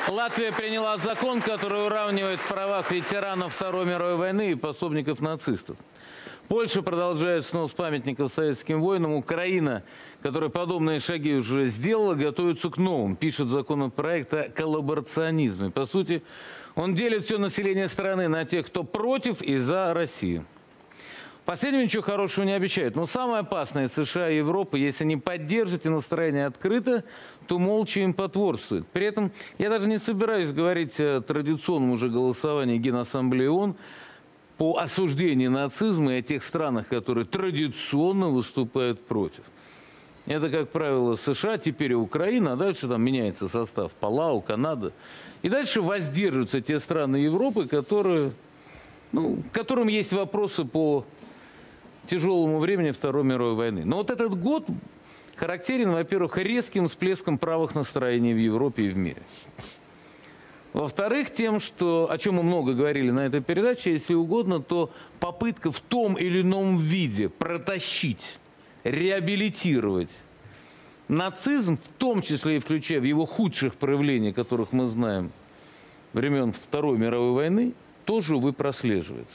Латвия приняла закон, который уравнивает в правах ветеранов Второй мировой войны и пособников нацистов. Польша продолжает снос памятников советским воинам. Украина, которая подобные шаги уже сделала, готовится к новым. Пишет законопроект о коллаборационизме. По сути, он делит все население страны на тех, кто против и за Россию. Последнего ничего хорошего не обещают. Но самое опасное США и Европа, если не поддержите настроение открыто, то молча им потворствует. При этом я даже не собираюсь говорить о традиционном уже голосовании Генассамблеи ООН по осуждению нацизма и о тех странах, которые традиционно выступают против. Это, как правило, США, теперь и Украина, а дальше там меняется состав Палау, Канада. И дальше воздерживаются те страны Европы, которые, к которым есть вопросы по тяжелому времени Второй мировой войны. Но вот этот год характерен, во-первых, резким всплеском правых настроений в Европе и в мире. Во-вторых, тем, что, о чем мы много говорили на этой передаче, если угодно, то попытка в том или ином виде протащить, реабилитировать нацизм, в том числе и включая в его худших проявлениях, которых мы знаем, времен Второй мировой войны, тоже, увы, прослеживается.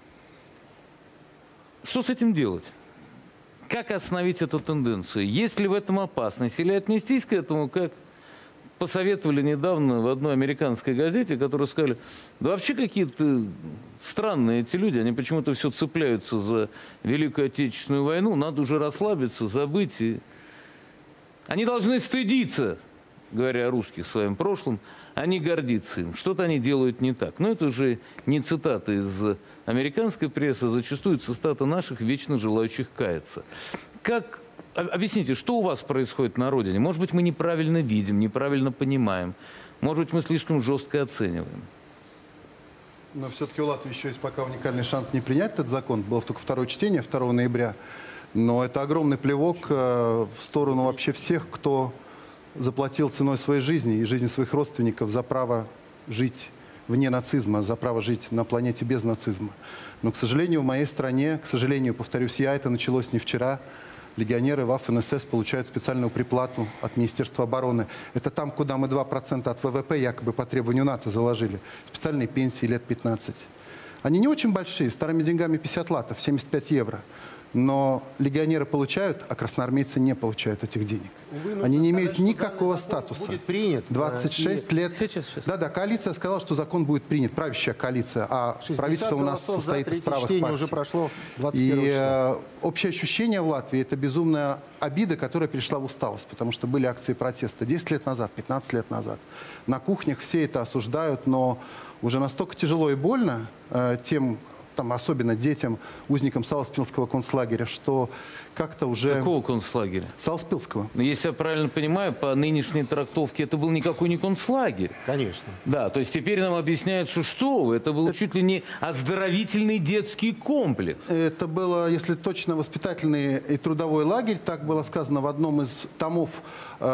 Что с этим делать? Как остановить эту тенденцию? Есть ли в этом опасность? Или отнестись к этому, как посоветовали недавно в одной американской газете, которые сказали, да вообще какие-то странные эти люди, они почему-то все цепляются за Великую Отечественную войну, надо уже расслабиться, забыть. И они должны стыдиться, говоря о русских в своем прошлом, а не гордиться им. Что-то они делают не так. Но это уже не цитата из американской прессы, а зачастую цитата наших, вечно желающих каяться. Объясните, что у вас происходит на родине? Может быть, мы неправильно видим, неправильно понимаем. Может быть, мы слишком жестко оцениваем. Но все-таки у Латвии еще есть пока уникальный шанс не принять этот закон. Было только второе чтение 2 ноября. Но это огромный плевок в сторону вообще всех, кто заплатил ценой своей жизни и жизни своих родственников за право жить вне нацизма, за право жить на планете без нацизма. Но, к сожалению, в моей стране, к сожалению, повторюсь я, это началось не вчера. Легионеры ВАФ-НСС получают специальную приплату от Министерства обороны. Это там, куда мы 2% от ВВП якобы по требованию НАТО заложили. Специальные пенсии лет 15. Они не очень большие, старыми деньгами 50 латов, 75 евро. Но легионеры получают, а красноармейцы не получают этих денег. Они не имеют никакого статуса. Будет принят. 26 лет. Да-да, коалиция сказала, что закон будет принят, правящая коалиция, а правительство у нас состоит из правых партий. Уже прошло 21 И общее ощущение в Латвии – это безумная обида, которая перешла в усталость, потому что были акции протеста 10 лет назад, 15 лет назад. На кухнях все это осуждают, но уже настолько тяжело и больно тем, особенно детям, узникам Саласпилского концлагеря, что как-то уже... Какого концлагеря? Саласпилского. Если я правильно понимаю, по нынешней трактовке это был никакой не концлагерь. Конечно. Да, то есть теперь нам объясняют, что вы, это был чуть ли не оздоровительный детский комплекс. Это было, если точно, воспитательный и трудовой лагерь, так было сказано в одном из томов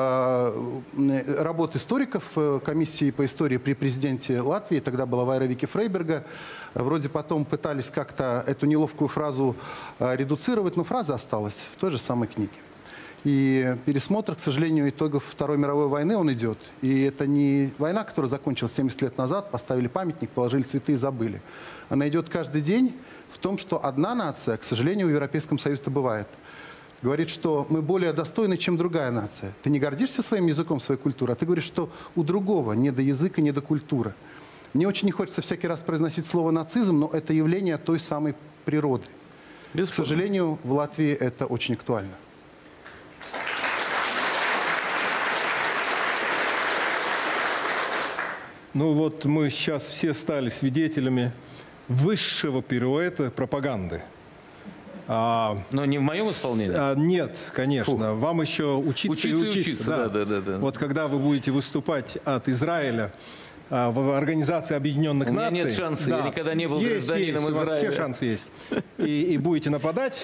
работ историков комиссии по истории при президенте Латвии, тогда была Вайра Вики Фрейберга. Вроде потом пытались как-то эту неловкую фразу редуцировать, но фраза осталась в той же самой книге. И пересмотр, к сожалению, итогов Второй мировой войны он идет. И это не война, которая закончилась 70 лет назад, поставили памятник, положили цветы и забыли. Она идет каждый день в том, что одна нация, к сожалению, в Европейском Союзе бывает, говорит, что мы более достойны, чем другая нация. Ты не гордишься своим языком, своей культурой, а ты говоришь, что у другого не до языка, не до культуры. Мне очень не хочется всякий раз произносить слово «нацизм», но это явление той самой природы. К сожалению, в Латвии это очень актуально. Ну вот мы сейчас все стали свидетелями высшего пируэта пропаганды. Но не в моем исполнении? Нет, конечно. Фу. Вам еще учиться и учиться. Да. Вот когда вы будете выступать от Израиля в Организации Объединенных Наций... У меня нет шансов, я никогда не был гражданином Израиля. У вас все шансы есть. И будете нападать,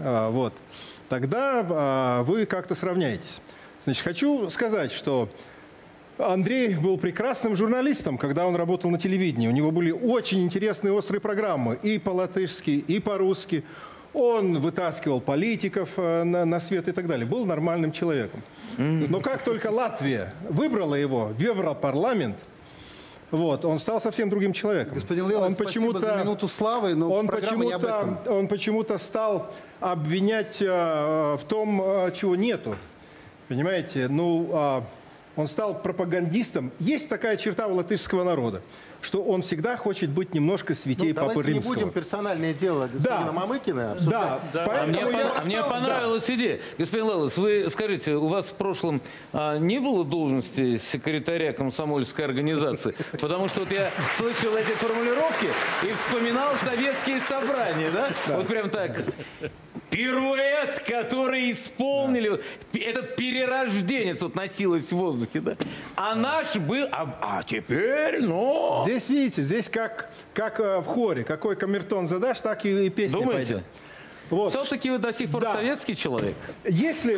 тогда вы как-то сравняетесь. Значит, хочу сказать, что Андрей был прекрасным журналистом, когда он работал на телевидении. У него были очень интересные острые программы и по-латышски, и по-русски. Он вытаскивал политиков на свет и так далее. Был нормальным человеком. Но как только Латвия выбрала его в Европарламент, Вот, он стал совсем другим человеком. Господин Лилов, спасибо за минуту славы, но программа не об этом. Он почему-то стал обвинять в том, чего нету. Понимаете? Ну, он стал пропагандистом. Есть такая черта у латышского народа, что он всегда хочет быть немножко святей Папы Давайте Римского. не будем персональное дело господина Мамыкина обсуждать. Да. Мне понравилась идея. Господин Лелос, вы скажите, у вас в прошлом не было должности секретаря комсомольской организации? Потому что вот я слышал эти формулировки и вспоминал советские собрания, да? Вот прям так. Пируэт, который исполнили, этот перерожденец вот носилось в воздухе, да? А наш был, а теперь, ну... Здесь, видите, здесь как в хоре. Какой камертон задашь, так и песня Думаете? пойдет. Вот. Все-таки вы до сих пор советский человек? Если...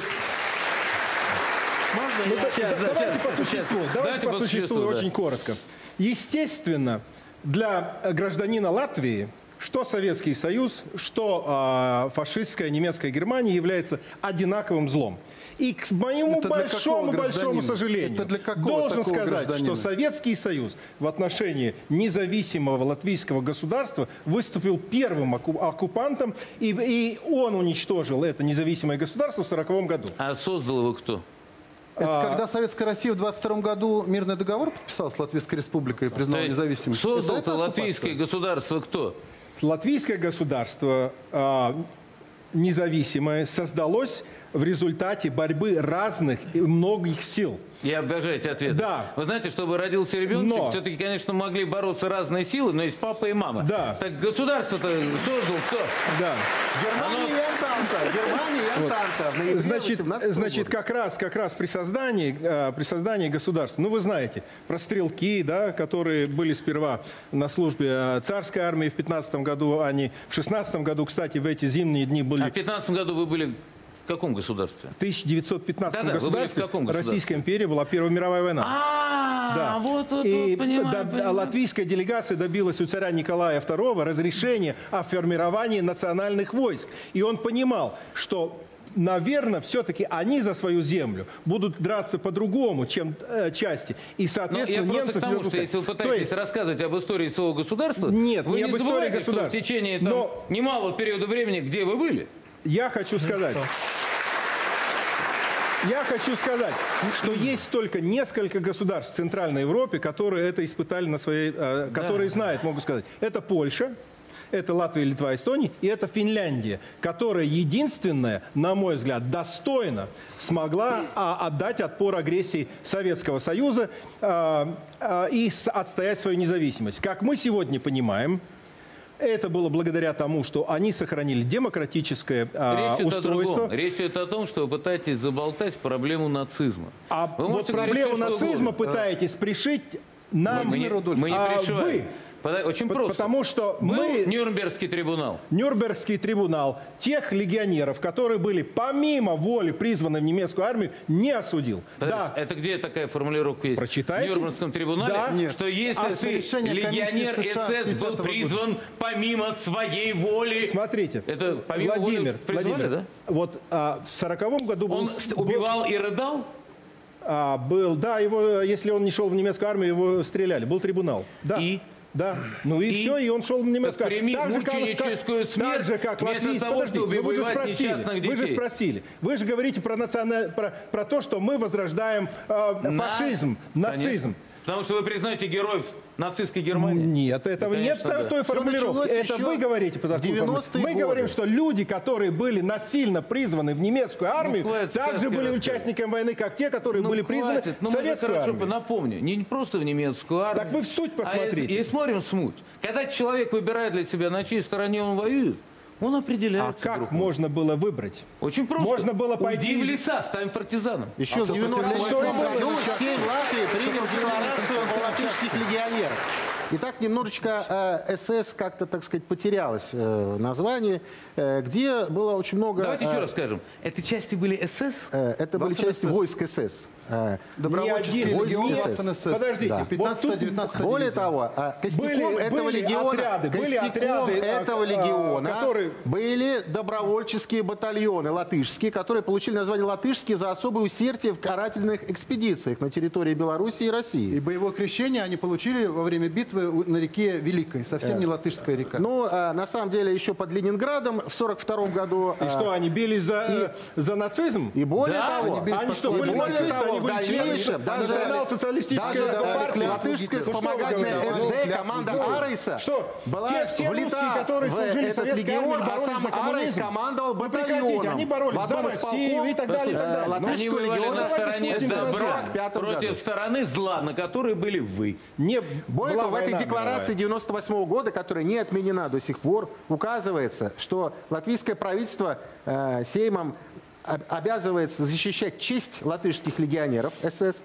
Давайте по существу да. очень коротко. Естественно, для гражданина Латвии, что Советский Союз, что фашистская немецкая Германия является одинаковым злом. И к моему большому сожалению, должен сказать, что Советский Союз в отношении независимого латвийского государства выступил первым оккупантом, и он уничтожил это независимое государство в 1940 году. А создал его кто? Это когда Советская Россия в 22 году мирный договор подписала с Латвийской Республикой и признала независимость? Создал-то латвийское государство кто? Латвийское государство независимое создалось в результате борьбы разных и многих сил. И обожаете ответ. Да. Вы знаете, чтобы родился ребеночек, все-таки, конечно, могли бороться разные силы, но есть папа и мама. Да. Так государство-то создал кто? Да. Германия и Антанта. В ноябре 18 Значит, как раз при создании государства, ну вы знаете, про стрелки, да, которые были сперва на службе царской армии в 15 году, они в 16 году, кстати, в эти зимние дни были... А в 15 году вы были в каком государстве? В 1915 Да-да, государстве вы были в каком государстве? Российская империя была Первая мировая война. Да. Вот, И понимаю. латвийская делегация добилась у царя Николая II разрешения о формировании национальных войск. И он понимал, что, наверное, все-таки они за свою землю будут драться по-другому, чем части. И, соответственно, я немцев... просто к тому, что если вы пытаетесь рассказывать об истории своего государства, Нет, вы не не об истории забывайте, что в государства. течение Но... немалого периода времени, где вы были? Я хочу сказать, что есть только несколько государств в Центральной Европе, которые это испытали на своей... которые знают, могу сказать. Это Польша, это Латвия, Литва, Эстония, и это Финляндия, которая единственная, на мой взгляд, достойно смогла отдать отпор агрессии Советского Союза и отстоять свою независимость. Как мы сегодня понимаем, это было благодаря тому, что они сохранили демократическое устройство. Речь идет о том, что вы пытаетесь заболтать проблему нацизма. А вот проблему нацизма пытаетесь пришить нам, мы не пришиваем. вы. Очень просто. Потому что был мы... Нюрнбергский трибунал. Нюрнбергский трибунал тех легионеров, которые были помимо воли призваны в немецкую армию, не осудил. Да. Это где такая формулировка есть? Прочитайте. В Нюрнбергском трибунале? Да. Нет. Что если легионер СС был призван помимо своей воли... Смотрите, Это помимо воли призвали, да? Вот в 1940 году... Он убивал и рыдал? Его, если он не шел в немецкую армию, его стреляли. Был трибунал. Да. И? Да. Ну и все, и он шел в немецкую армию. Так прими мученическую смерть, так же, как вместо того, чтобы убивать несчастных детей. Вы же спросили. Вы же говорите про то, что мы возрождаем фашизм, нацизм. Потому что вы признаете героев нацистской Германии? Нет, этого нет той формулировки. Это вы говорите по такой формулировке. Мы говорим, что люди, которые были насильно призваны в немецкую армию, также были участниками войны, как те, которые были призваны в советскую армию. Напомню, не просто в немецкую армию. Так вы в суть посмотрите. И смотрим смуть. Когда человек выбирает для себя, на чьей стороне он воюет, он определяется. А как можно было выбрать? Очень просто. Можно было пойти в леса, станем партизаном. Еще в 98 году Сейм Латвии принял декларацию о латышских легионерах. Итак, немножечко СС как-то, так сказать, потерялось название, где было очень много... Давайте еще раз скажем. Это части были СС? Это были части войск СС. Добровольческие Ни один легионы СС. Waffen-СС. Подождите, Да. вот 15-19 Более того, костяком этого легиона которые... были добровольческие батальоны латышские, которые получили название латышские за особое усердие в карательных экспедициях на территории Беларуси и России. И боевое крещение они получили во время битвы на реке Великой, совсем не латышская река. Ну, на самом деле, еще под Ленинградом в 1942 году... И что, они бились за нацизм? И более Да, того, они бились Они что, были более нацисты, того, они были в дальнейшем членами даже национал-социалистической партии? латышская вспомогательная СД, команда Арейса, Что, была все русские, влита которые в служили в этот советской армии, легион, а боролись сам за Арейс коммунизм? командовал Ну, прекратите, батальоном. они боролись В одном за из Россию полков, и так далее, и так далее. латышского Они были легиона на стороне в добра 1945 году. против стороны зла, на которой были вы. Не Более была того, в этой война декларации мировая. 98 года, которая не отменена до сих пор, указывается, что латвийское правительство Сеймом обязывается защищать честь латышских легионеров СС,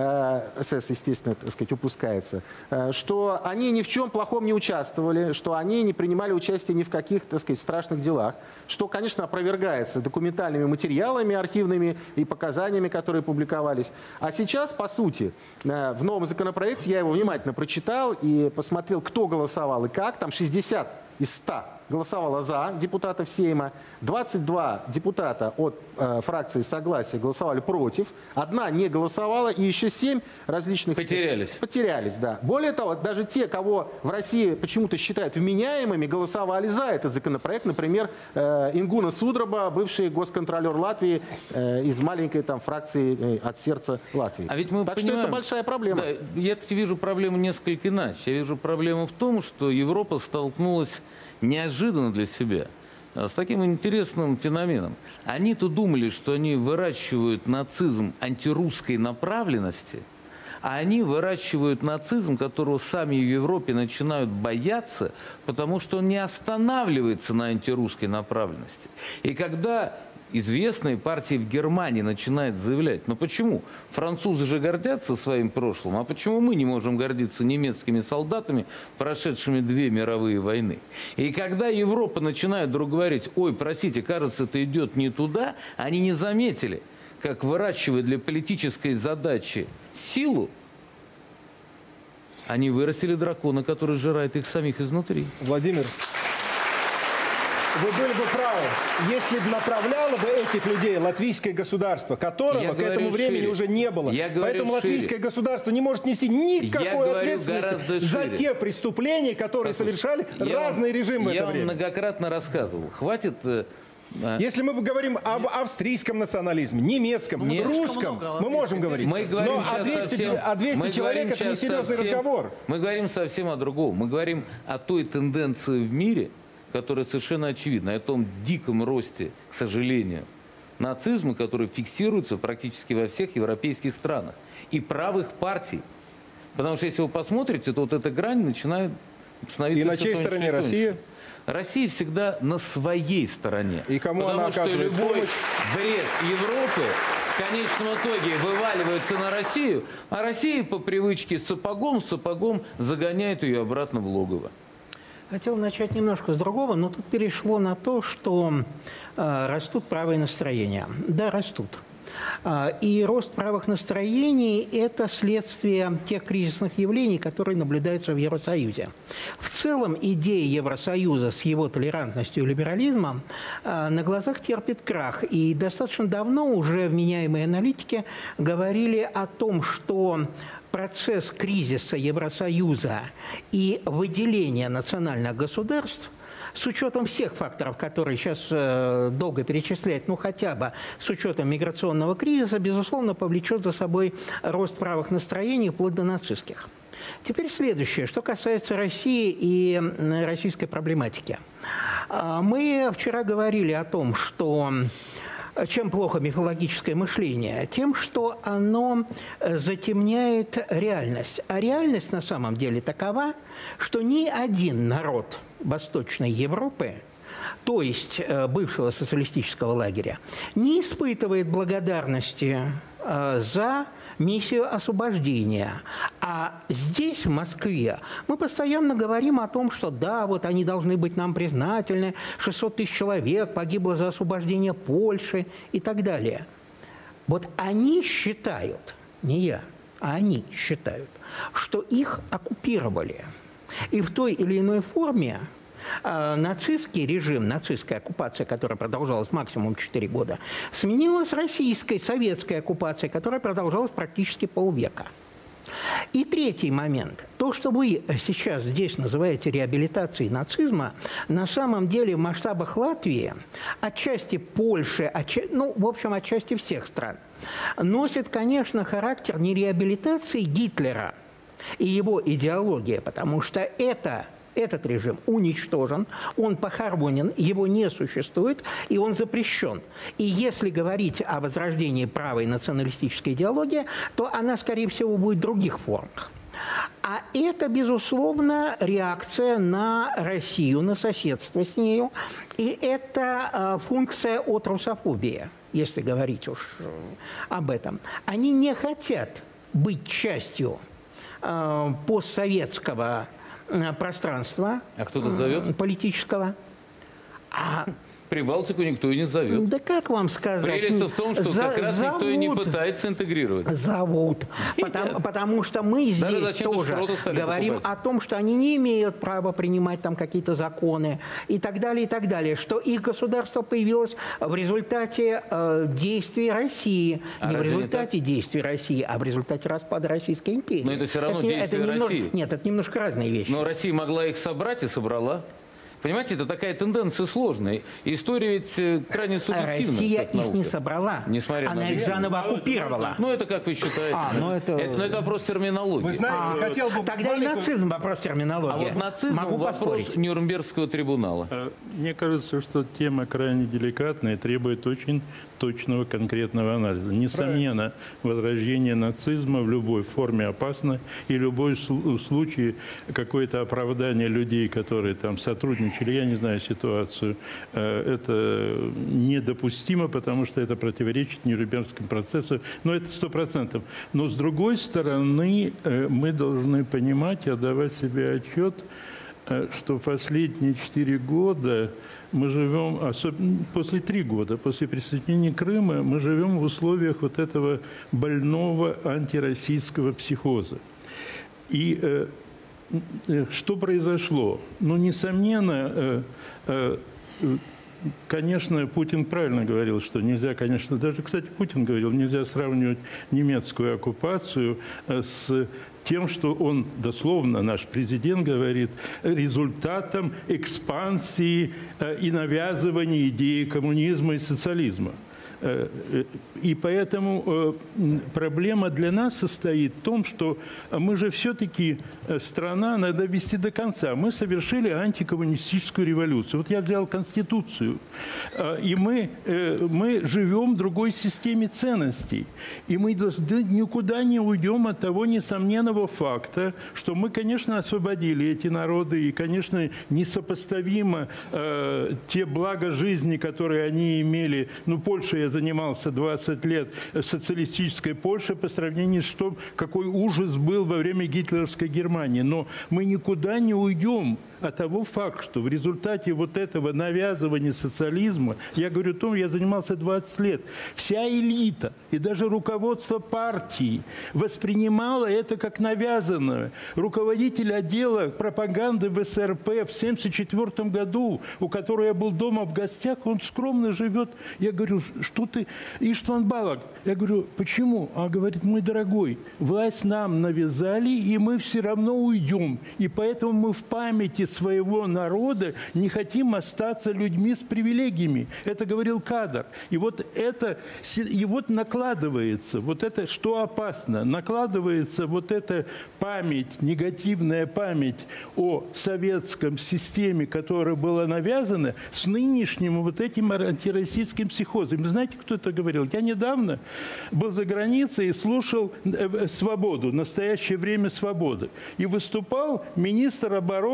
СС, естественно, так сказать, упускается, что они ни в чем плохом не участвовали, что они не принимали участие ни в каких, так сказать, страшных делах, что, конечно, опровергается документальными материалами архивными и показаниями, которые публиковались. А сейчас, по сути, в новом законопроекте, я его внимательно прочитал и посмотрел, кто голосовал и как, там 60 из 100 голосовало за депутатов Сейма, 22 депутата от фракции «Согласие» голосовали против, одна не голосовала, и еще 7 различных... Потерялись. Потерялись, да. Более того, даже те, кого в России почему-то считают вменяемыми, голосовали за этот законопроект. Например, Ингуна Судроба, бывший госконтролер Латвии из маленькой там фракции «От сердца Латвии». А ведь мы так понимаем, что это большая проблема. Да, я вижу проблему несколько иначе. Я вижу проблему в том, что Европа столкнулась неожиданно для себя с таким интересным феноменом. Они-то думали, что они выращивают нацизм антирусской направленности, а они выращивают нацизм, которого сами в Европе начинают бояться, потому что он не останавливается на антирусской направленности. И когда известные партии в Германии начинают заявлять, ну почему? Французы же гордятся своим прошлым, а почему мы не можем гордиться немецкими солдатами, прошедшими 2 мировые войны? И когда Европа начинает вдруг говорить, ой, простите, кажется, это идет не туда, они не заметили, как выращивая для политической задачи силу, они вырастили дракона, который сжирает их самих изнутри. Владимир, вы были бы правы, если бы направляло бы этих людей латвийское государство, которого к этому времени уже не было. Поэтому латвийское государство не может нести никакой ответственности за те преступления, которые совершали разные режимы в это Я вам время. многократно рассказывал. Хватит... Если мы говорим об австрийском национализме, немецком, русском, мы можем говорить. Мы говорим Но о 200 человек это не серьезный разговор. Мы говорим совсем о другом. Мы говорим о той тенденции в мире, которая совершенно очевидна, о том диком росте, к сожалению, нацизма, который фиксируется практически во всех европейских странах. И правых партий. Потому что если вы посмотрите, то вот эта грань начинает становиться... И на всё чьей тоньше стороне и тоньше. Россия? Россия всегда на своей стороне. И кому Потому она что оказывает любой помощь? бред Европы в конечном итоге вываливается на Россию, а Россия по привычке сапогом загоняет ее обратно в логово. Хотел начать немножко с другого, но тут перешло на то, что растут правые настроения. Да, растут. И рост правых настроений – это следствие тех кризисных явлений, которые наблюдаются в Евросоюзе. В целом идея Евросоюза с его толерантностью и либерализмом на глазах терпит крах. И достаточно давно уже вменяемые аналитики говорили о том, что процесс кризиса Евросоюза и выделения национальных государств с учетом всех факторов, которые сейчас долго перечислять, ну хотя бы с учетом миграционного кризиса, безусловно, повлечет за собой рост правых настроений вплоть до нацистских. Теперь следующее, что касается России и российской проблематики. Мы вчера говорили о том, что чем плохо мифологическое мышление? Тем, что оно затемняет реальность. А реальность на самом деле такова, что ни один народ Восточной Европы, то есть бывшего социалистического лагеря, не испытывает благодарности за миссию освобождения. А здесь, в Москве, мы постоянно говорим о том, что да, вот они должны быть нам признательны, 600 тысяч человек погибло за освобождение Польши и так далее. Вот они считают, не я, а они считают, что их оккупировали. И в той или иной форме нацистский режим, нацистская оккупация, которая продолжалась максимум 4 года, сменилась российской, советской оккупацией, которая продолжалась практически полвека. И третий момент. То, что вы сейчас здесь называете реабилитацией нацизма, на самом деле в масштабах Латвии, отчасти Польши, ну, в общем, отчасти всех стран, носит, конечно, характер не реабилитации Гитлера и его идеологии, потому что этот режим уничтожен, он похоронен, его не существует, и он запрещен. И если говорить о возрождении правой националистической идеологии, то она, скорее всего, будет в других формах. А это, безусловно, реакция на Россию, на соседство с нею, и это функция от русофобии, если говорить уж об этом. Они не хотят быть частью постсоветского пространства политического. Прибалтику никто и не зовет. Да как вам сказать? Прелесть в том, что как раз никто и не пытается интегрировать. Зовут. Потому что мы здесь тоже говорим о том, что они не имеют права принимать там какие-то законы и так далее, и так далее. Что их государство появилось в результате действий России. Не в результате действий России, а в результате распада Российской империи. Но это все равно действия России. Нет, это немножко разные вещи. Но Россия могла их собрать и собрала. Понимаете, это такая тенденция сложная. История ведь крайне субъективна. Россия их не собрала. Она их заново оккупировала. Ну, это как вы считаете? Это вопрос терминологии. Вы знаете, хотел бы... Тогда и нацизм вопрос терминологии. А вот нацизм вопрос Нюрнбергского трибунала. Мне кажется, что тема крайне деликатная и требует очень точного конкретного анализа. Несомненно, возрождение нацизма в любой форме опасно, и любой случай, какое-то оправдание людей, которые там сотрудничали, я не знаю ситуацию, это недопустимо, потому что это противоречит Нюрнбергскому процессу, но это 100%. Но с другой стороны, мы должны понимать и отдавать себе отчет, что последние 4 года мы живем, особенно после 3 года, после присоединения Крыма, мы живем в условиях вот этого больного антироссийского психоза. И что произошло? Ну, несомненно, конечно, Путин правильно говорил, что нельзя, конечно, даже, кстати, Путин говорил, нельзя сравнивать немецкую оккупацию с тем, что он, дословно, наш президент говорит, результатом экспансии и навязывания идеи коммунизма и социализма. И поэтому проблема для нас состоит в том, что мы же все-таки страна, надо вести до конца. Мы совершили антикоммунистическую революцию. Вот я взял Конституцию, и мы живем в другой системе ценностей. И мы никуда не уйдем от того несомненного факта, что мы, конечно, освободили эти народы, и, конечно, несопоставимо те блага жизни, которые они имели. Ну, Польша, я занимался 20 лет социалистической Польшей по сравнению с тем, какой ужас был во время гитлеровской Германии. Но мы никуда не уйдем от того факта, что в результате вот этого навязывания социализма, я говорю о том, я занимался 20 лет, вся элита и даже руководство партии воспринимало это как навязанное. Руководитель отдела пропаганды в СРП в 1974 году, у которого я был дома в гостях, он скромно живет. Я говорю, что ты, Иштван Балак? Я говорю, почему? А говорит, мой дорогой, власть нам навязали, и мы все равно уйдем. И поэтому мы в памяти своего народа не хотим остаться людьми с привилегиями. Это говорил Кадр. И вот это, и вот накладывается, вот это, что опасно, накладывается вот эта память, негативная память о советском системе, которая была навязана, с нынешним вот этим антироссийским психозом. Знаете, кто это говорил? Я недавно был за границей и слушал «Свободу», «Настоящее время свободы». И выступал министр обороны Эстонии.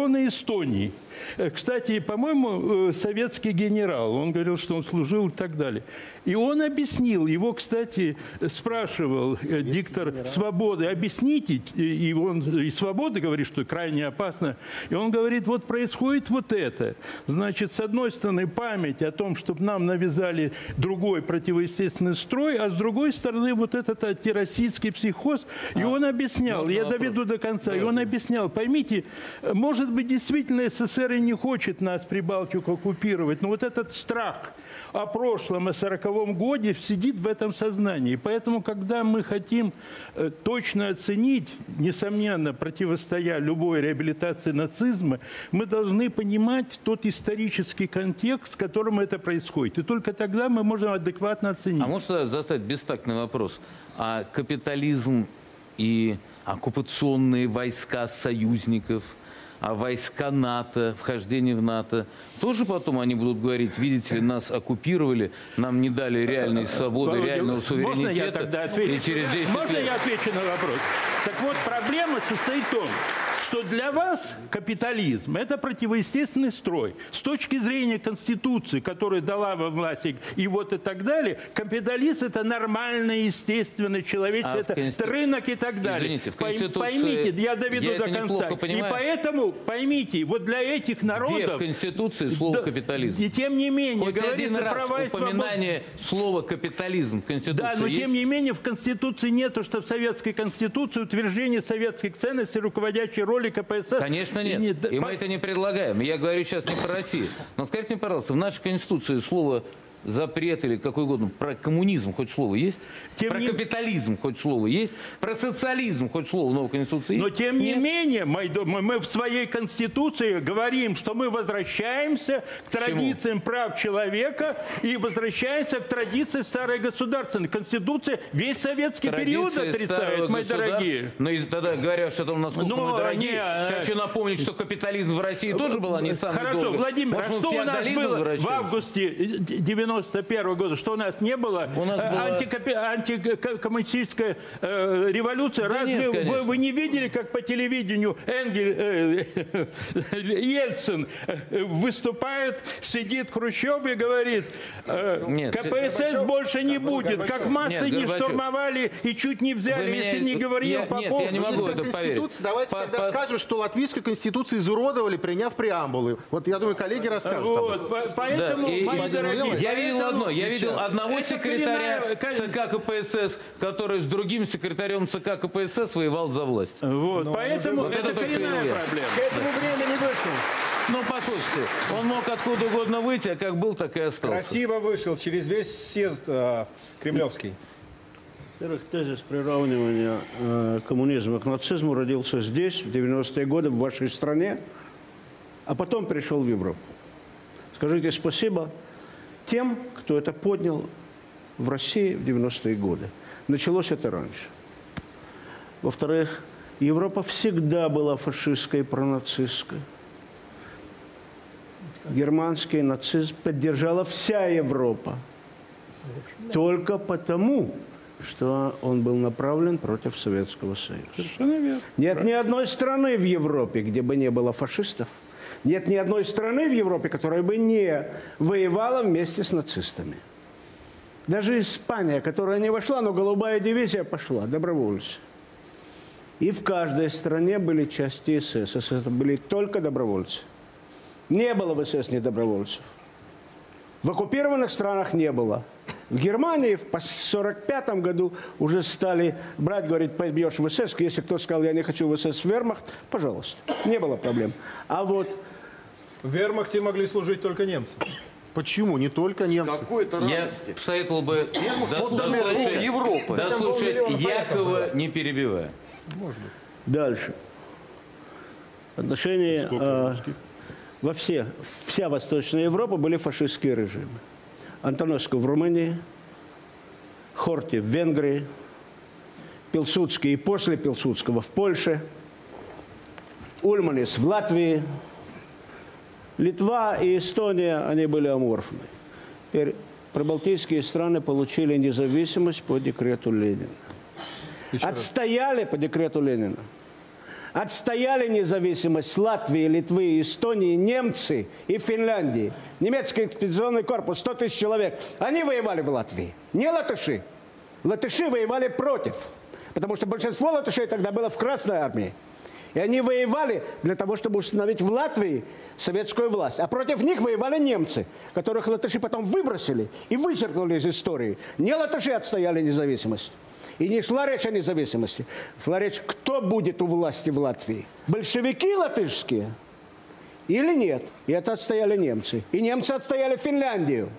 Эстонии. Кстати, по-моему, советский генерал, он говорил, что он служил и так далее. И он объяснил, его, кстати, спрашивал диктор «Свободы», объясните, и он из «Свободы» говорит, что крайне опасно. И он говорит, вот происходит вот это. Значит, с одной стороны, память о том, чтобы нам навязали другой противоестественный строй, а с другой стороны, вот этот антироссийский психоз. И он объяснял, я доведу до конца, и он объяснял, поймите, может быть, действительно СССР и не хочет нас, Прибалтику, оккупировать, но вот этот страх о прошлом, о 40-м годе сидит в этом сознании. Поэтому, когда мы хотим точно оценить, несомненно, противостоя любой реабилитации нацизма, мы должны понимать тот исторический контекст, в котором это происходит. И только тогда мы можем адекватно оценить. А можно задать бестактный вопрос? А капитализм и оккупационные войска союзников, а войска НАТО, вхождение в НАТО, тоже потом они будут говорить, видите ли, нас оккупировали, нам не дали реальной свободы, реального суверенитета. Можно я тогда отвечу? И через 10 Можно лет... я отвечу на вопрос? Так вот, проблема состоит в том, что для вас капитализм – это противоестественный строй. С точки зрения Конституции, которая дала вам власть, и вот и так далее, капитализм – это нормальный, естественный человеческий, это рынок и так далее. Извините, в Конституции... Поймите, я доведу до конца. И поэтому, поймите, вот для этих народов… Где в Конституции слово «капитализм»? И тем не менее, хоть один говорится, раз права и свободы. упоминание слова «капитализм» в Конституции Да, но есть? тем не менее в Конституции нету, что в Советской Конституции утверждение советских ценностей, руководящей роли КПСС. Конечно, нет. И мы это не предлагаем. Я говорю сейчас не про Россию. Но скажите мне, пожалуйста, в нашей Конституции слово «запрет» или какой угодно, про коммунизм хоть слово есть? Про капитализм хоть слово есть? Про социализм хоть слово в новой Конституции есть? Но тем не менее, мы в своей Конституции говорим, что мы возвращаемся к традициям прав человека и возвращаемся к традиции старой государственной. Конституция весь советский период отрицает, мои дорогие. Но тогда говорят, что там насколько мы дорогие. Хочу напомнить, что капитализм в России тоже была не самая долгая. Хорошо, Владимир, а что у нас было в августе 91 года? Что у нас не было? У нас была... антикоммунистическая революция. Да разве нет, вы не видели, как по телевидению Ельцин выступает, сидит Хрущев и говорит, КПСС больше не будет. Как массы не штурмовали и чуть не взяли, если не говорил Попов. Нет, я не могу это поверить. Давайте тогда скажем, что латвийскую конституцию изуродовали, приняв преамбулы. Вот я думаю, коллеги расскажут. Вот, поэтому, мои дорогие, я видел одно. Я видел сейчас одного секретаря ЦК КПСС, который с другим секретарем ЦК КПСС воевал за власть. Вот, поэтому вот это коренная проблема. К этому времени вышел. Ну, послушайте, он мог откуда угодно выйти, а как был, так и остался. Красиво вышел через весь съезд кремлевский. Во-первых, тезис приравнивания коммунизма к нацизму родился здесь, в 90-е годы, в вашей стране, а потом пришел в Европу. Скажите спасибо тем, кто это поднял в России в 90-е годы. Началось это раньше. Во-вторых, Европа всегда была фашистской и пронацистской. Германский нацизм поддержала вся Европа. Только потому, что он был направлен против Советского Союза. Совершенно верно. Нет ни одной страны в Европе, где бы не было фашистов. Нет ни одной страны в Европе, которая бы не воевала вместе с нацистами. Даже Испания, которая не вошла, но голубая дивизия пошла, добровольцы. И в каждой стране были части СС. СС это были только добровольцы. Не было в СС ни добровольцев. В оккупированных странах не было. В Германии в 1945 году уже стали брать, говорит, пойдешь в СС. Если кто сказал, я не хочу в СС, в вермахт, пожалуйста. Не было проблем. А вот... В вермахте могли служить только немцы. Почему? Не только немцы. Какой-то Я радости. посоветовал бы дослушать Якова, не перебивая. Дальше. Отношения... вся Восточная Европа были фашистские режимы. Антонеску в Румынии, Хорти в Венгрии, Пилсудский и после Пилсудского в Польше, Ульманис в Латвии, Литва и Эстония, они были аморфны. Теперь прибалтийские страны получили независимость по декрету Ленина. Отстояли по декрету Ленина. отстояли независимость Латвии, Литвы, Эстонии немцы и Финляндии. Немецкий экспедиционный корпус, 100 тысяч человек. Они воевали в Латвии, не латыши. Латыши воевали против, потому что большинство латышей тогда было в Красной армии. И они воевали для того, чтобы установить в Латвии советскую власть. А против них воевали немцы, которых латыши потом выбросили и вычеркнули из истории. Не латыши отстояли независимость. И не шла речь о независимости. Шла речь, кто будет у власти в Латвии. Большевики латышские или нет. И это отстояли немцы. И немцы отстояли Финляндию.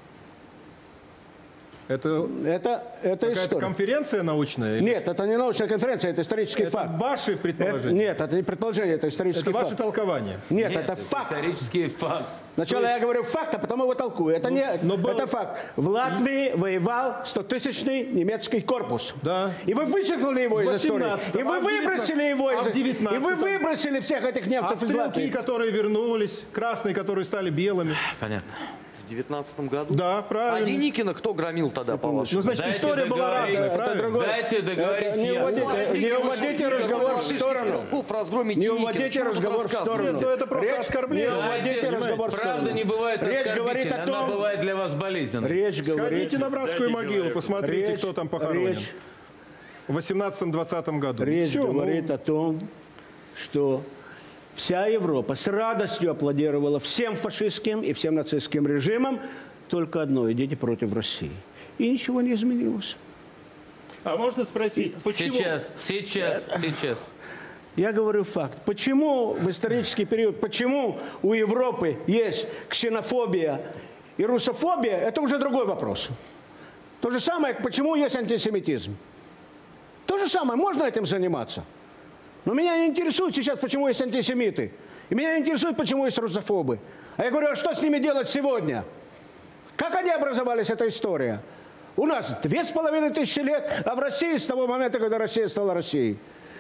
Это какая-то история. Конференция научная? Нет, это не научная конференция, это исторический это факт. ваши предположения? Нет, это не предположение, это исторический это факт. ваше толкование? Нет, это факт. Исторический факт. Сначала я говорю факт, а потом его толкую. Это, это факт. В Латвии воевал 100-тысячный немецкий корпус. Да. И вы вычеркнули его из истории. И вы выбросили его из истории. И вы выбросили всех этих немцев из Латвии. Стрелки, которые вернулись, красные, которые стали белыми. Понятно. В 19 году? Да, правильно. А Деникина кто громил тогда, по-вашему? Ну, значит, Дайте история была договорить. разная, правильно? Дайте договорить. Не уводите разговор в сторону. Не уводите разговор в сторону. Нет, ну это просто оскорбление. Не уводите разговор в сторону. Правда не бывает Речь говорит о оскорбительной, она том... бывает для вас болезненной. Сходите на братскую могилу, посмотрите, кто там похоронен. В 18-20 году. Речь Всё, говорит о том, что вся Европа с радостью аплодировала всем фашистским и всем нацистским режимам. Только одно – идите против России. И ничего не изменилось. А можно спросить, почему? Сейчас. Я говорю факт. Почему в исторический период, почему у Европы есть ксенофобия и русофобия, это уже другой вопрос. То же самое, почему есть антисемитизм. То же самое, можно этим заниматься. Но меня не интересует сейчас, почему есть антисемиты. И меня не интересует, почему есть русофобы. А я говорю, а что с ними делать сегодня? Как они образовались, эта история? У нас 2500 лет, а в России с того момента, когда Россия стала Россией.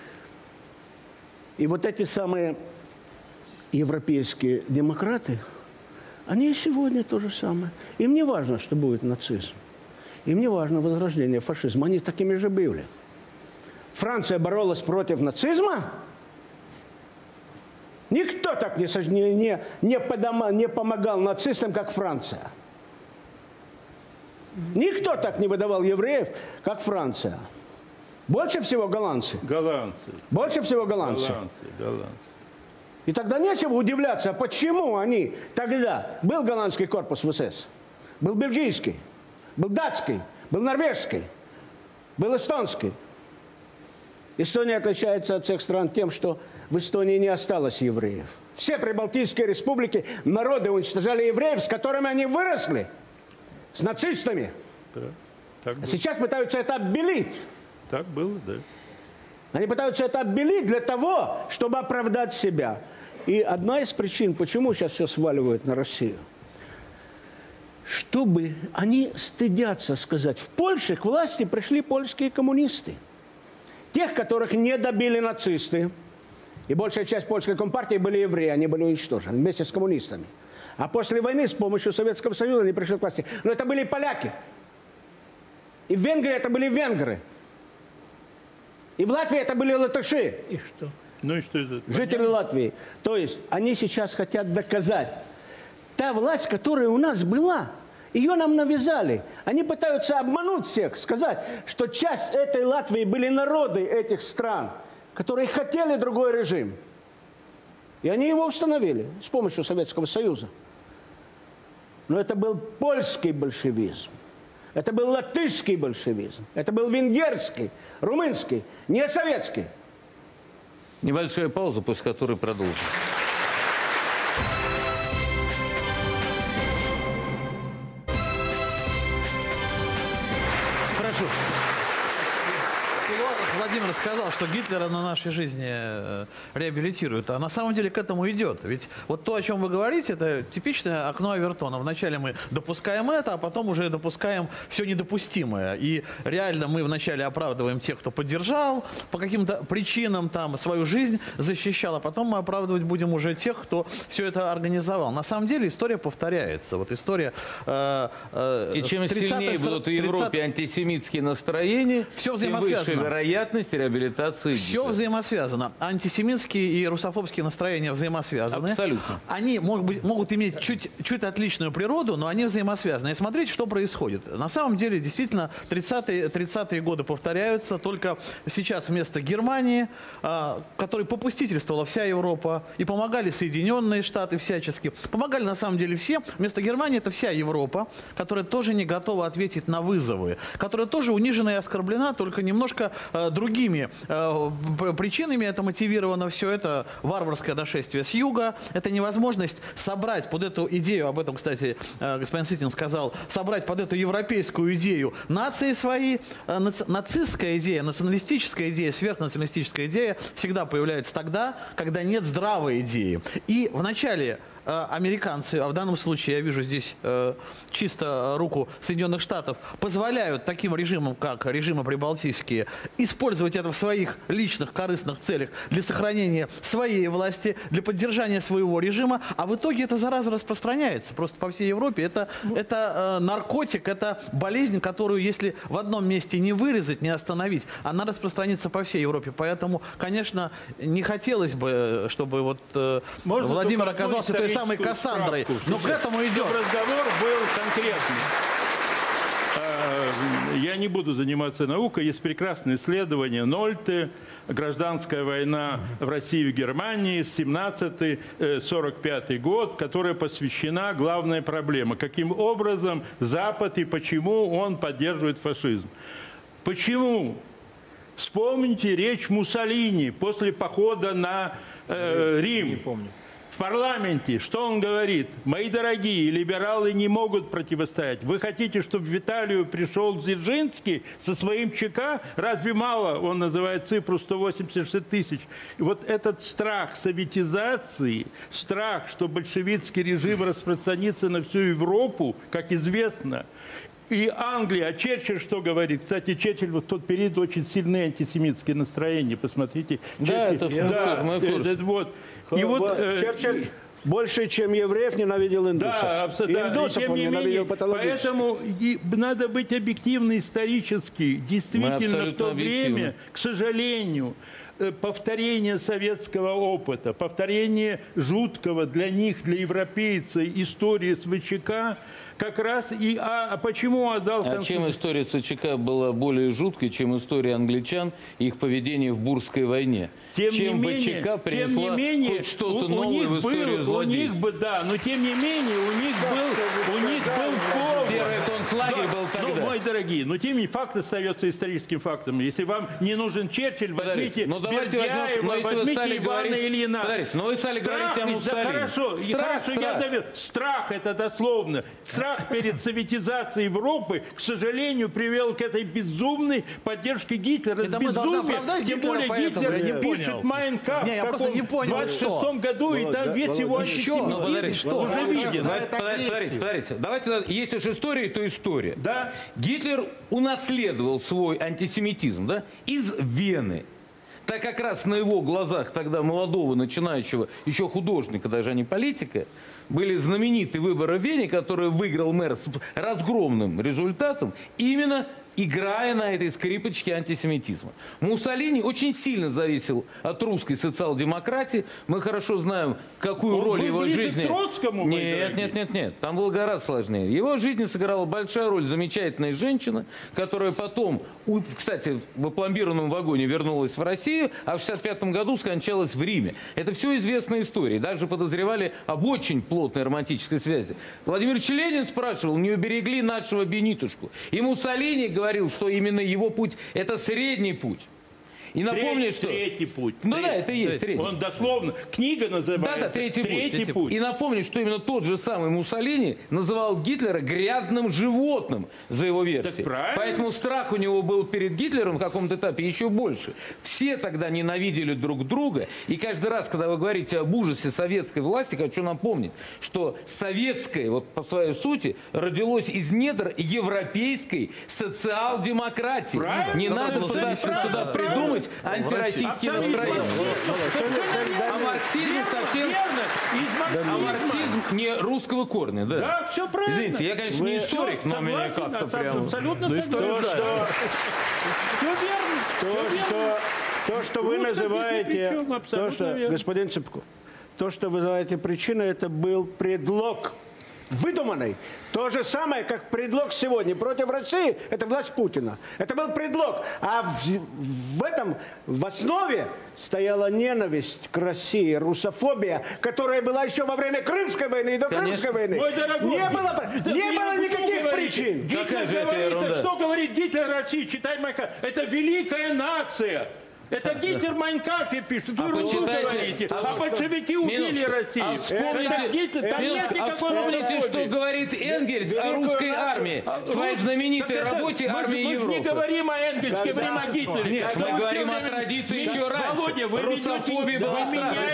И вот эти самые европейские демократы, они и сегодня то же самое. Им не важно, что будет нацизм. Им не важно возрождение фашизма. Они такими же были. Франция боролась против нацизма? Никто так не помогал нацистам, как Франция. Никто так не выдавал евреев, как Франция. Больше всего голландцы. Больше всего голландцы. И тогда нечего удивляться, почему они тогда... Был голландский корпус в СС, был бельгийский, был датский, был норвежский, был эстонский. Эстония отличается от всех стран тем, что в Эстонии не осталось евреев. Все прибалтийские республики, народы уничтожали евреев, с которыми они выросли, с нацистами. А сейчас пытаются это обелить. Так было, да. Они пытаются это обелить для того, чтобы оправдать себя. И одна из причин, почему сейчас все сваливают на Россию, чтобы они стыдятся сказать, в Польше к власти пришли польские коммунисты. Тех, которых не добили нацисты. И большая часть польской компартии были евреи, они были уничтожены вместе с коммунистами. А после войны с помощью Советского Союза они пришли к власти. Но это были поляки. И в Венгрии это были венгры. И в Латвии это были латыши. И что? Ну и что это? Жители Латвии. То есть они сейчас хотят доказать. Та власть, которая у нас была, ее нам навязали. Они пытаются обмануть всех, сказать, что часть этой Латвии были народы этих стран, которые хотели другой режим. И они его установили с помощью Советского Союза. Но это был польский большевизм. Это был латышский большевизм. Это был венгерский, румынский, не советский. Небольшая пауза, после которой продолжим. Прошу. Владимир сказал, что Гитлера на нашей жизни реабилитирует, а на самом деле к этому идет. Ведь вот то, о чем вы говорите, это типичное окно Овертона. Вначале мы допускаем это, а потом уже допускаем все недопустимое. И реально мы вначале оправдываем тех, кто поддержал, по каким-то причинам там свою жизнь защищал, а потом мы оправдывать будем уже тех, кто все это организовал. На самом деле история повторяется. Вот история... И чем сильнее будут в Европе антисемитские настроения, все тем выше вероятность реабилитации Все Гитлера. взаимосвязано. Антисемитские и русофобские настроения взаимосвязаны. Абсолютно. Они могут иметь чуть отличную природу, но они взаимосвязаны. И смотрите, что происходит. На самом деле, действительно, 30-е годы повторяются, только сейчас вместо Германии, которой попустительствовала вся Европа, и помогали Соединенные Штаты всячески, помогали на самом деле все, вместо Германии это вся Европа, которая тоже не готова ответить на вызовы, которая тоже унижена и оскорблена, только немножко другими причинами это мотивировано все. Это варварское нашествие с юга, это невозможность собрать под эту идею, об этом, кстати, господин Сытин сказал, собрать под эту европейскую идею нации свои. Нацистская идея, националистическая идея, сверхнационалистическая идея всегда появляется тогда, когда нет здравой идеи. И вначале американцы, а в данном случае я вижу здесь чисто руку Соединенных Штатов, позволяют таким режимам, как режимы прибалтийские, использовать это в своих личных корыстных целях для сохранения своей власти, для поддержания своего режима, а в итоге эта зараза распространяется просто по всей Европе. Это наркотик, это болезнь, которую, если в одном месте не вырезать, не остановить, она распространится по всей Европе. Поэтому, конечно, не хотелось бы, чтобы вот Владимир оказался той самой Кассандрой. Но к этому идет. Разговор был конкретный. Я не буду заниматься наукой. Есть прекрасное исследование Нольте «Гражданская война в России и в Германии» 17-45 год, которая посвящена главной проблеме. Каким образом Запад и почему он поддерживает фашизм. Почему? Вспомните речь Муссолини после похода на Рим. Не помню. В парламенте, что он говорит? Мои дорогие, либералы не могут противостоять. Вы хотите, чтобы в Италию пришел Дзержинский со своим ЧК? Разве мало? Он называет цифру 186 тысяч. И вот этот страх советизации, страх, что большевистский режим распространится на всю Европу, как известно, и Англия, а Черчилль что говорит? Кстати, Черчилль в тот период очень сильные антисемитские настроения. Посмотрите. Да, Черчилль, это мы в курсе. вот. И вот, Черчилль больше, чем евреев, ненавидел индусов. да, абсолютно. Индусов он ненавидел патологически. Поэтому надо быть объективно исторически. Действительно, в то время, к сожалению, повторение советского опыта, повторение жуткого для них, для европейцев, истории с ВЧК, как раз и... А почему отдал... Чем история СЧК была более жуткой, чем история англичан и их поведение в Бурской войне? Чем ВЧК принесла хоть что-то новое в историю злодейства? Да, но тем не менее у них был повод. Первый концлагерь был тогда. Мои дорогие, но тем не менее факт остается историческим фактом. Если вам не нужен Черчилль, возьмите Бердяева, возьмите Ивана Ильина. Подождите, но вы стали говорить о Муссолини. Хорошо, я довел. Страх это дословно. Страх перед советизацией Европы, к сожалению, привел к этой безумной поддержке Гитлера. Это мы должны оправдать Тем Гитлера, более поэтому я не Гитлер понял. пишет «Майн Кампф» Не, я просто не понял, в 26 году, и там весь его антисемитизм уже виден. Смотрите, давайте, если уж история, то история. Да. Гитлер унаследовал свой антисемитизм, да, из Вены. Так как раз на его глазах тогда молодого, начинающего, еще художника, даже а не политика, были знаменитые выборы в Вене, которые выиграл мэр с разгромным результатом, именно играя на этой скрипочке антисемитизма. Муссолини очень сильно зависел от русской социал-демократии. Мы хорошо знаем, какую роль в его жизни... Троцкому, Нет. Там было гораздо сложнее. В его жизни сыграла большая роль замечательная женщина, которая потом, кстати, в опломбированном вагоне вернулась в Россию, а в 1965 году скончалась в Риме. Это все известная история. Даже подозревали об очень плотной романтической связи. Владимир Ильич Ленин спрашивал, не уберегли нашего Бенитушку. И Муссолини говорил, что именно его путь – это средний путь. И напомню, что... Третий путь. Ну да, это и есть третий. Он дословно, книга называется Да, третий путь. И напомню, что именно тот же самый Муссолини называл Гитлера грязным животным за его версией. Так правильно. Поэтому страх у него был перед Гитлером в каком-то этапе еще больше. Все тогда ненавидели друг друга. И каждый раз, когда вы говорите об ужасе советской власти, хочу напомнить, что советское, вот по своей сути, родилось из недр европейской социал-демократии. Правильно. Не надо сюда придумать подчеркнуть антироссийские настроения. А марксизм совсем... А марксизм не русского корня, да? Да, все правильно. Извините, я, конечно, не историк, но меня как-то прям... Абсолютно То, что вы называете, господин Цыпков, то, что вы называете причиной, это был предлог выдуманный. То же самое, как предлог сегодня против России, это власть Путина. Это был предлог. А в основе стояла ненависть к России, русофобия, которая была еще во время Крымской войны и до Крымской войны. Мой дорогой, не было никаких причин. Гитлер говорит, что говорит Гитлер России, читай Майнкамф, это великая нация. Это Гитлер в Майнкамфе пишет, вы говорите, а большевики убили Россию. Вспомните, что говорит Энгельс о русской армии в своей знаменитой работе «Армия Европы». Мы не говорим о Энгельсе, говорим о Гитлере. Нет, мы говорим о традиции еще раньше. Русофобия была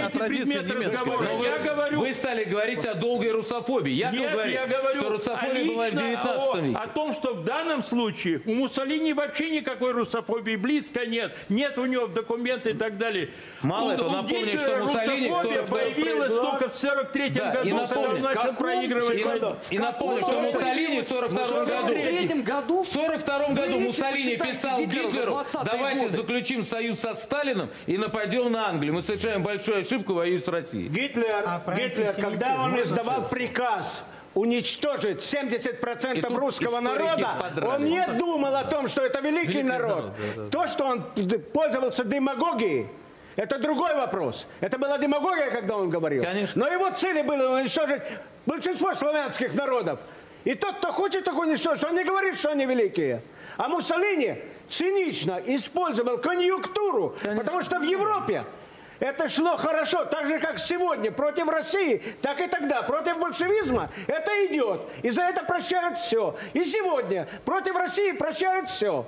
страшной. Вы стали говорить о долгой русофобии. Я говорю, что русофобия была в 19 веке. О том, что в данном случае у Муссолини вообще никакой русофобии близко нет. Нет у него документы и так далее. Мало этого, напомню, что Муссолини появилась только в 43-м году, когда он начал проигрывать. И напомню, что Муссолини в 42-м году, в 42-м году Муссолини писал Гитлеру: давайте заключим союз со Сталиным и нападем на Англию. Мы совершаем большую ошибку, воюя с Россией. Гитлер, когда он издавал приказ уничтожить 70% русского народа, он не думал о том, что это великий народ. То, что он пользовался демагогией, это другой вопрос. Это была демагогия, когда он говорил. Конечно. Но его целью было уничтожить большинство славянских народов. И тот, кто хочет их уничтожить, он не говорит, что они великие. А Муссолини цинично использовал конъюнктуру, потому что в Европе это шло хорошо, так же, как сегодня против России, так и тогда против большевизма это идет. И за это прощают все. И сегодня против России прощают все.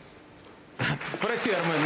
Прости, Армен,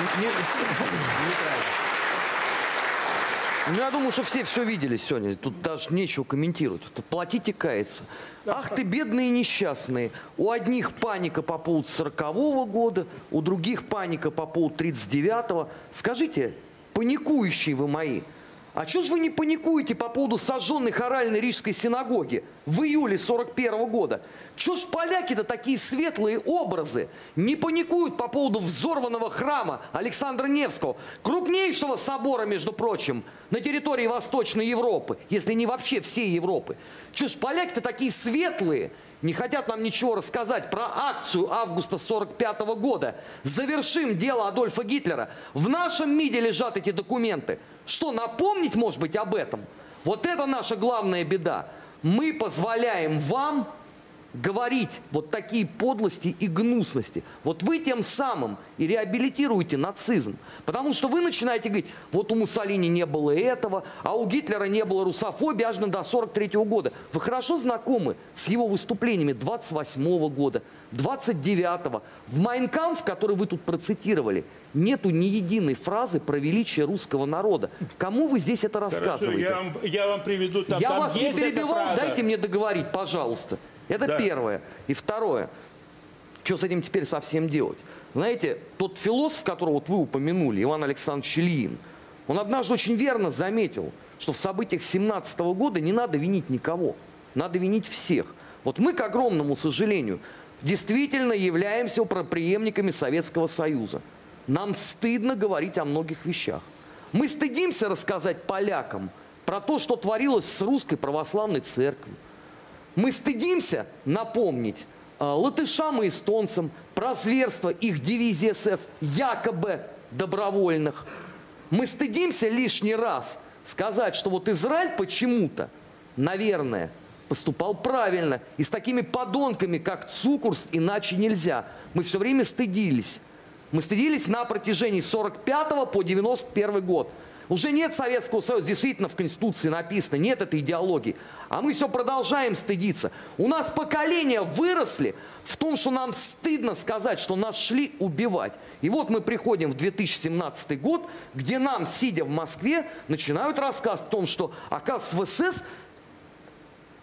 Ну, я думаю, что все видели сегодня. Тут даже нечего комментировать. Тут платить и каяться. Ах ты, бедные несчастные. У одних паника по поводу 40-го года, у других паника по поводу 39-го. Скажите, паникующие вы мои, а чего же вы не паникуете по поводу сожженной хоральной Рижской синагоги в июле 41-го года? Чего ж поляки-то такие светлые образы не паникуют по поводу взорванного храма Александра Невского, крупнейшего собора, между прочим, на территории Восточной Европы, если не вообще всей Европы? Чего ж поляки-то такие светлые не хотят нам ничего рассказать про акцию августа 45-го года? Завершим дело Адольфа Гитлера. В нашем МИДе лежат эти документы. Что, напомнить, может быть, об этом? Вот это наша главная беда. Мы позволяем вам говорить вот такие подлости и гнусности. Вот вы тем самым и реабилитируете нацизм. Потому что вы начинаете говорить, вот у Муссолини не было этого, а у Гитлера не было русофобии аж до 43-го года. Вы хорошо знакомы с его выступлениями 28-го года, 29-го. В «Майнкамф», который вы тут процитировали, нету ни единой фразы про величие русского народа. Кому вы здесь это рассказываете? Хорошо, я вам приведу. Я вас не перебивал, дайте мне договорить, пожалуйста. Это первое. И второе. Что с этим теперь совсем делать? Знаете, тот философ, которого вот вы упомянули, Иван Александрович Ильин, он однажды очень верно заметил, что в событиях 17-го года не надо винить никого. Надо винить всех. Вот мы, к огромному сожалению, действительно являемся правопреемниками Советского Союза. Нам стыдно говорить о многих вещах. Мы стыдимся рассказать полякам про то, что творилось с Русской Православной Церковью. Мы стыдимся напомнить латышам и эстонцам про зверство их дивизии СС, якобы добровольных. Мы стыдимся лишний раз сказать, что вот Израиль почему-то, наверное, поступал правильно. И с такими подонками, как Цукурс, иначе нельзя. Мы все время стыдились. Мы стыдились на протяжении 45 по 91 год. Уже нет Советского Союза, действительно в Конституции написано, нет этой идеологии. А мы все продолжаем стыдиться. У нас поколения выросли в том, что нам стыдно сказать, что нас шли убивать. И вот мы приходим в 2017 год, где нам, сидя в Москве, начинают рассказ о том, что, оказывается, в СС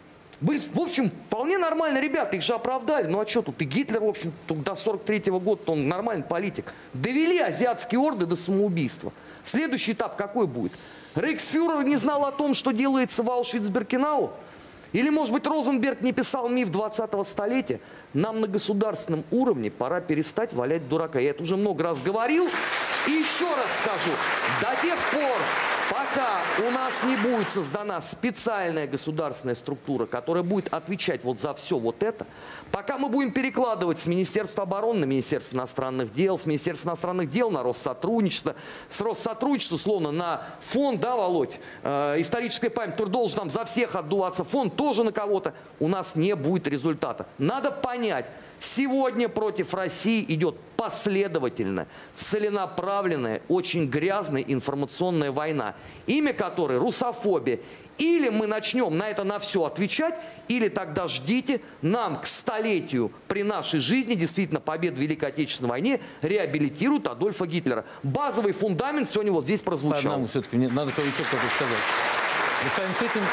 Были, в общем, вполне нормальные ребята, их же оправдали. Ну а что тут? И Гитлер, в общем, до 43-го года он нормальный политик. Довели азиатские орды до самоубийства. Следующий этап какой будет? Рейхсфюрер не знал о том, что делается в Аушвиц-Биркенау? Или, может быть, Розенберг не писал миф 20-го столетия? Нам на государственном уровне пора перестать валять дурака. Я это уже много раз говорил. И еще раз скажу. До тех пор, пока у нас не будет создана специальная государственная структура, которая будет отвечать вот за все вот это, пока мы будем перекладывать с Министерства обороны на Министерство иностранных дел, с Министерства иностранных дел на Россотрудничество, с Россотрудничества, условно, на фонд, да, Володь, историческая память, который должен там за всех отдуваться, фонд тоже на кого-то, у нас не будет результата. Надо понять, сегодня против России идет последовательная, целенаправленная, очень грязная информационная война, имя которой русофобия. Или мы начнем на это на все отвечать, или тогда ждите, нам к столетию при нашей жизни, действительно, победы в Великой Отечественной войне, реабилитируют Адольфа Гитлера. Базовый фундамент сегодня вот здесь прозвучал. Одному все-таки надо кое-что что-то сказать. Господин Сытин,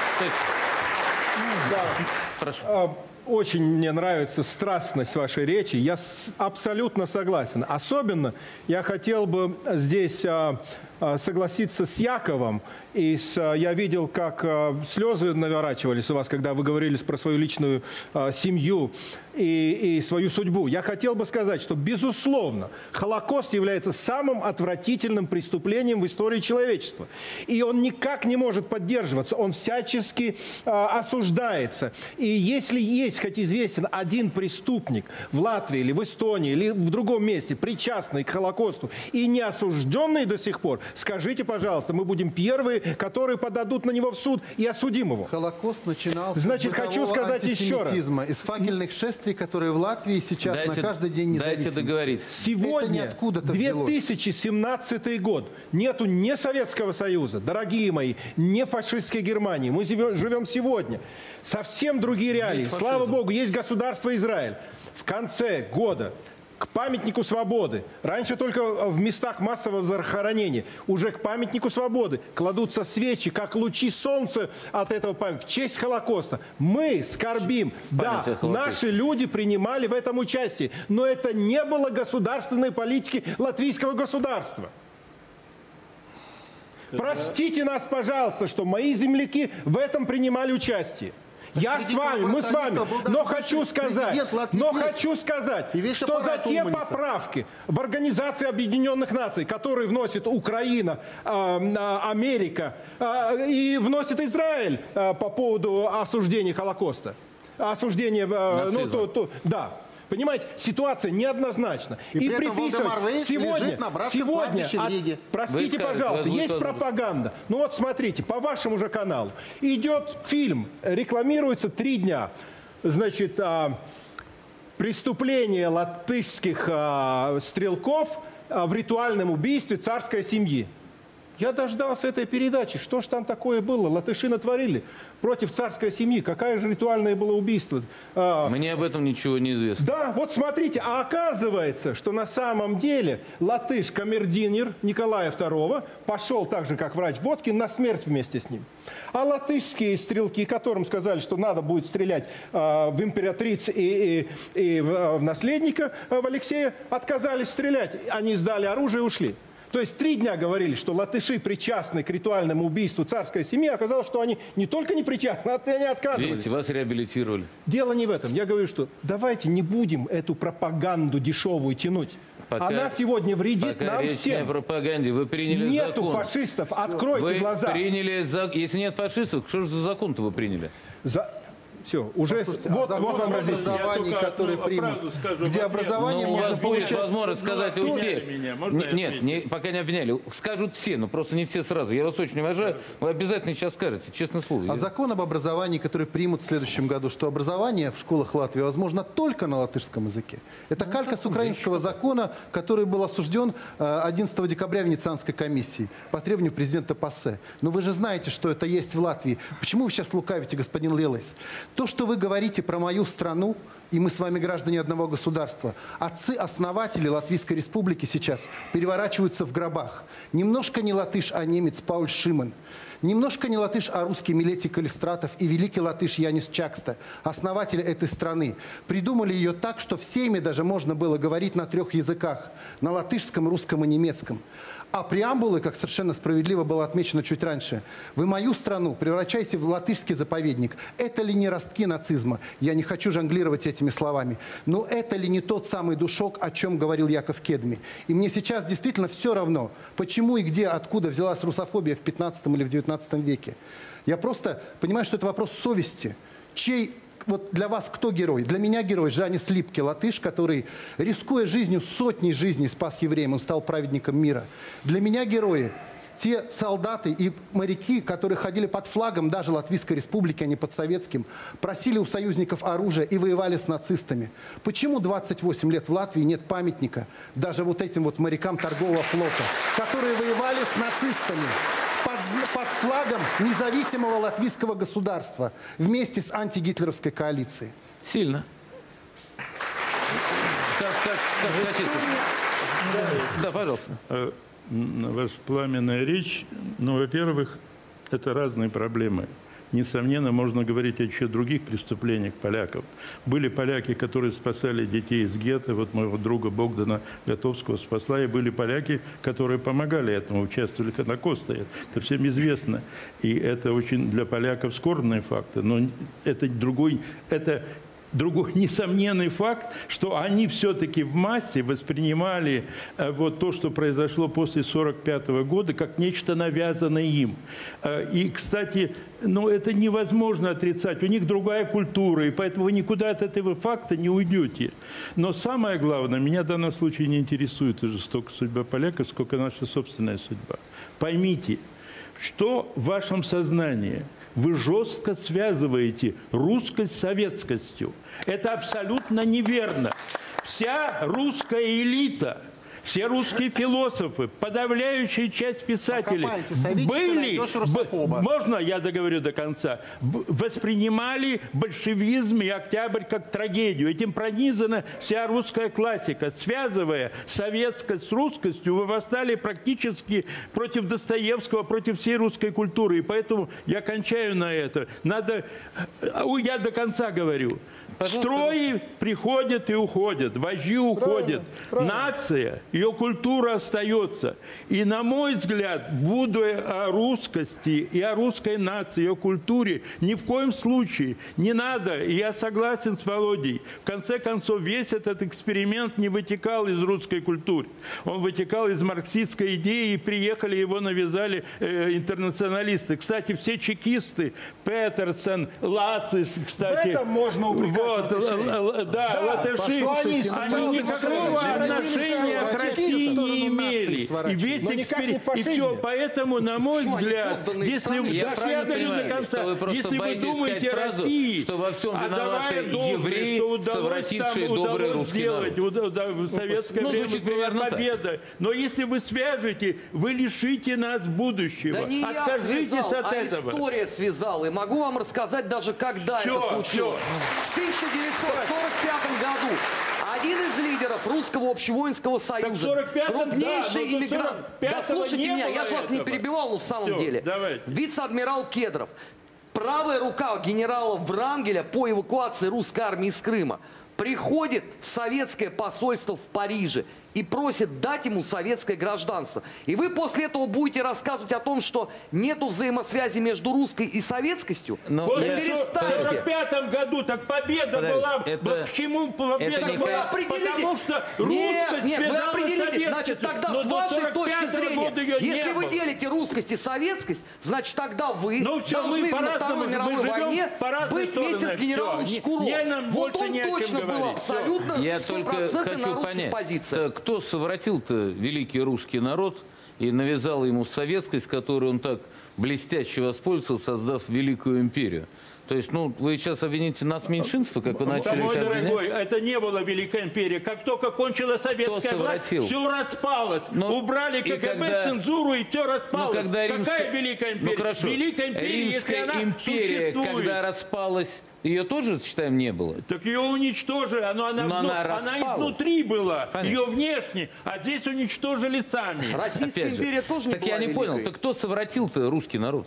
Да. прошу. Очень мне нравится страстность вашей речи. Я абсолютно согласен. Особенно я хотел бы здесь согласиться с Яковом. Я видел, как слезы наворачивались у вас, когда вы говорили про свою личную семью и свою судьбу. Я хотел бы сказать, что, безусловно, Холокост является самым отвратительным преступлением в истории человечества. И он никак не может поддерживаться, он всячески осуждается. И если есть, хоть известен, один преступник в Латвии или в Эстонии или в другом месте, причастный к Холокосту и не осужденный до сих пор, скажите, пожалуйста, мы будем первые, которые подадут на него в суд и осудим его. Холокост начинался Значит, с хочу бытового сказать еще раз. антисемитизма, из факельных шествий, которые в Латвии сейчас на каждый день независимости. Дайте договорить. Сегодня, 2017 год, нету ни Советского Союза, дорогие мои, ни фашистской Германии. Мы живем сегодня. Совсем другие реалии. Слава Богу, есть государство Израиль. В конце года к памятнику свободы, раньше только в местах массового захоронения, уже к памятнику свободы кладутся свечи, как лучи солнца от этого памятника, в честь Холокоста. Мы скорбим. Да, наши люди принимали в этом участие, но это не было государственной политики латвийского государства. Простите нас, пожалуйста, что мои земляки в этом принимали участие. Я с вами, мы с вами, но хочу сказать, что за те поправки в Организации Объединенных Наций, которые вносит Украина, Америка и вносит Израиль по поводу осуждения Холокоста, осуждения, да. Понимаете, ситуация неоднозначна. И приписывать сегодня, простите, пожалуйста, есть пропаганда. Ну вот смотрите, по вашему же каналу идет фильм, рекламируется 3 дня. Значит, преступление латышских стрелков в ритуальном убийстве царской семьи. Я дождался этой передачи. Что ж там такое было? Латыши натворили против царской семьи. Какое же ритуальное было убийство? Мне об этом ничего не известно. Да, вот смотрите. А оказывается, что на самом деле латыш камердинер Николая II пошел так же, как врач Боткин, на смерть вместе с ним. А латышские стрелки, которым сказали, что надо будет стрелять в императрицу и в наследника в Алексея, отказались стрелять. Они сдали оружие и ушли. То есть 3 дня говорили, что латыши причастны к ритуальному убийству царской семьи. Оказалось, что они не только не причастны, а они отказывались. Видите, вас реабилитировали. Дело не в этом. Я говорю, что давайте не будем эту пропаганду дешевую тянуть. Она сегодня вредит нам всем. О пропаганде. Вы приняли Нету закон. фашистов. Откройте вы глаза. Если нет фашистов, что же за закон-то вы приняли? Все, уже вот вам образование, которое примут, где образование у можно вас получать. будет возможность сказать у всех. Нет, пока не обвиняли. Скажут все, но просто не все сразу. Я вас очень уважаю. Вы обязательно сейчас скажете, честное слово. А закон об образовании, который примут в следующем году, что образование в школах Латвии возможно только на латышском языке. Это калька с украинского закона, который был осужден 11 декабря Венецианской комиссией по требованию президента Пассе. Но вы же знаете, что это есть в Латвии. Почему вы сейчас лукавите, господин Лелейс? То, что вы говорите про мою страну, И мы с вами граждане одного государства. Отцы-основатели Латвийской Республики сейчас переворачиваются в гробах. Немножко не латыш, а немец Пауль Шиман. Немножко не латыш, а русский Милетий Калистратов и великий латыш Янис Чакста, основатели этой страны. Придумали ее так, что в Сейме даже можно было говорить на 3 языках. На латышском, русском и немецком. А преамбулы, как совершенно справедливо было отмечено чуть раньше, вы мою страну превращаете в латышский заповедник. Это ли не ростки нацизма? Я не хочу жонглировать этими словами. Но это ли не тот самый душок, о чем говорил Яков Кедми? И мне сейчас действительно все равно, почему и где, откуда взялась русофобия в 15 или в 19 веке. Я просто понимаю, что это вопрос совести. Чей... Вот для вас кто герой? Для меня герой Жанис Липке, латыш, который, рискуя жизнью, сотни жизней спас евреям, он стал праведником мира. Для меня герои те солдаты и моряки, которые ходили под флагом даже Латвийской Республики, а не под советским, просили у союзников оружия и воевали с нацистами. Почему 28 лет в Латвии нет памятника даже вот этим вот морякам торгового флота, которые воевали с нацистами? Под флагом независимого латвийского государства вместе с антигитлеровской коалицией. Сильно. Как хотите. Да, пожалуйста. Ваша пламенная речь, ну, во-первых, это разные проблемы. Несомненно, можно говорить еще о других преступлениях поляков. Были поляки, которые спасали детей из гетто. Вот моего друга Богдана Готовского спасла. И были поляки, которые помогали этому, участвовали в Холокосте. Это всем известно. И это очень для поляков скорбные факты. Но это другой несомненный факт, что они все-таки в массе воспринимали вот то, что произошло после 1945 года, как нечто навязанное им. И, кстати, ну, это невозможно отрицать. У них другая культура, и поэтому вы никуда от этого факта не уйдете. Но самое главное, меня в данном случае не интересует уже столько судьба поляков, сколько наша собственная судьба. Поймите, что в вашем сознании вы жестко связываете русскость с советскостью. Это абсолютно неверно. Вся русская элита, все русские философы, подавляющая часть писателей были, можно я договорю до конца, воспринимали большевизм и октябрь как трагедию. Этим пронизана вся русская классика. Связывая советскость с русскостью, вы восстали практически против Достоевского, против всей русской культуры. И поэтому я кончаю на это. Я до конца говорю. Строи приходят и уходят, вожди уходят. Нация, ее культура остается. И, на мой взгляд, будучи о русскости и о русской нации, ее культуре, ни в коем случае не надо, и я согласен с Володей, в конце концов, весь этот эксперимент не вытекал из русской культуры. Он вытекал из марксистской идеи, и приехали, его навязали интернационалисты. Кстати, все чекисты, Петерсон, Лацис, кстати... В этом можно упрекать. Да, латыши, они никакого отношения к России не имели. И весь эксперимент, и все. Поэтому, на мой взгляд, если вы думаете о России, что во всем виноваты евреи, что удалось сделать, в советское время была победа. Но если вы свяжете, вы лишите нас будущего. Да не откажитесь я связал, от этого. История связала. И могу вам рассказать даже, когда это случилось. В 1945 году один из лидеров Русского общевоинского союза, крупнейший иммигрант... Да слушайте меня, я же вас не перебивал, но в самом деле. Вице-адмирал Кедров, правая рука генерала Врангеля по эвакуации русской армии из Крыма, приходит в советское посольство в Париже и просит дать ему советское гражданство. И вы после этого будете рассказывать о том, что нету взаимосвязи между русской и советскостью? Да перестаньте. В 1945 году так победа была. Почему победа была? Потому что русскость Нет, вы определитесь. Значит, тогда с вашей точки зрения, если вы делите русскость и советскость, значит, тогда вы должны на Второй мировой войне быть вместе с генералом Шкуровым. Вот он точно был абсолютно 100% на русской позиции. Кто совратил-то великий русский народ и навязал ему советскость, которой он так блестяще воспользовался, создав великую империю? То есть, ну, вы сейчас обвините нас меньшинство, как вы начали обвинять? Дорогой, это не была Великая империя. Как только кончилась советская власть, все распалось. Убрали КГБ, цензуру, и все распалось. Какая Великая империя? Великая империя, если она существует. Когда распалась, Ее тоже, считаем, не было. Так ее уничтожили, она распалась. изнутри была, Понятно. ее внешне, а здесь уничтожили сами. Российская Опять же, империя тоже не так была я не понял, великой. так кто совратил-то русский народ?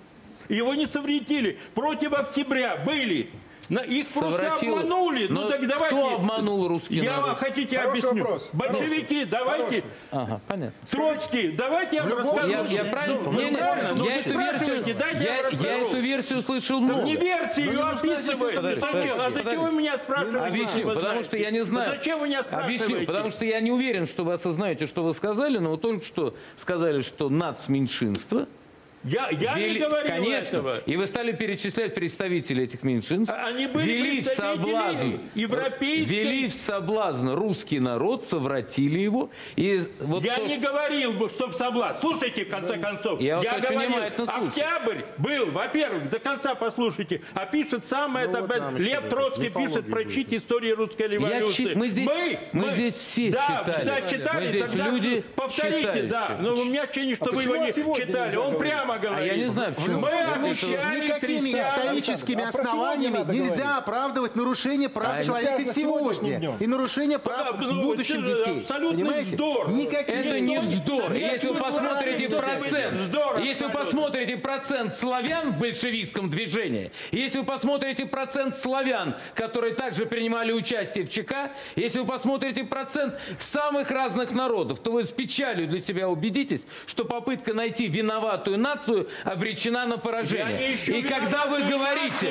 Его не совратили. Против октября были. Их просто Совратил. обманули. Ну Но так давайте. кто обманул русский Я вам народ? хотите Хороший объясню. вопрос. Большевики, давайте. Ага, понятно. Троцкий, давайте я вам расскажу. Я правильно? Ну, Не, правильно, ну, я вы эту спрашиваете, дайте я вам я расскажу. эту версию слышал Так много. не верьте, ее описывает. Подожди, А зачем вы меня спрашиваете? Объясню, если вы потому знаете? что я не знаю. Зачем вы меня спрашиваете? Объясню, потому что я не уверен, что вы осознаете, что вы сказали, но вы только что сказали, что нацменьшинство Я не говорил конечно. этого. И вы стали перечислять представителей этих меньшинств. Они были ввели в соблазн, европейской... ввели в соблазн русский народ, совратили его. И вот Я то, не говорил, что в соблазн. Слушайте, в конце концов. Я вас очень говорил, внимательно слушаю. октябрь был, во-первых, до конца послушайте, а пишет сам Лев Троцкий пишет, прочтите историю русской революции. Мы здесь все читали. Да, читали, Мы здесь тогда люди повторите, читающие. да. Но у меня ощущение, что вы его почему не сегодня читали. нельзя Он говорить? прямо говорил. А я не знаю, почему. Мы обещали Никакими крестьянам. историческими А про сегодня основаниями надо нельзя говорить. оправдывать нарушение прав человека связано с сегодняшним сегодня днем. и нарушение прав Да, в будущем это детей. абсолютный Понимаете? вздор. Никакие Это не вздор. Нет, Если вы вы посмотрите правильно процент, вздор если вы абсолютно. посмотрите процент славян в большевистском движении, если вы посмотрите процент славян, которые также принимали участие в ЧК, если вы посмотрите процент самых разных народов, то вы с печалью для себя убедитесь, что попытка найти виноватую нацию обречена на Я не поражение. ищу И когда вы виноватую говорите,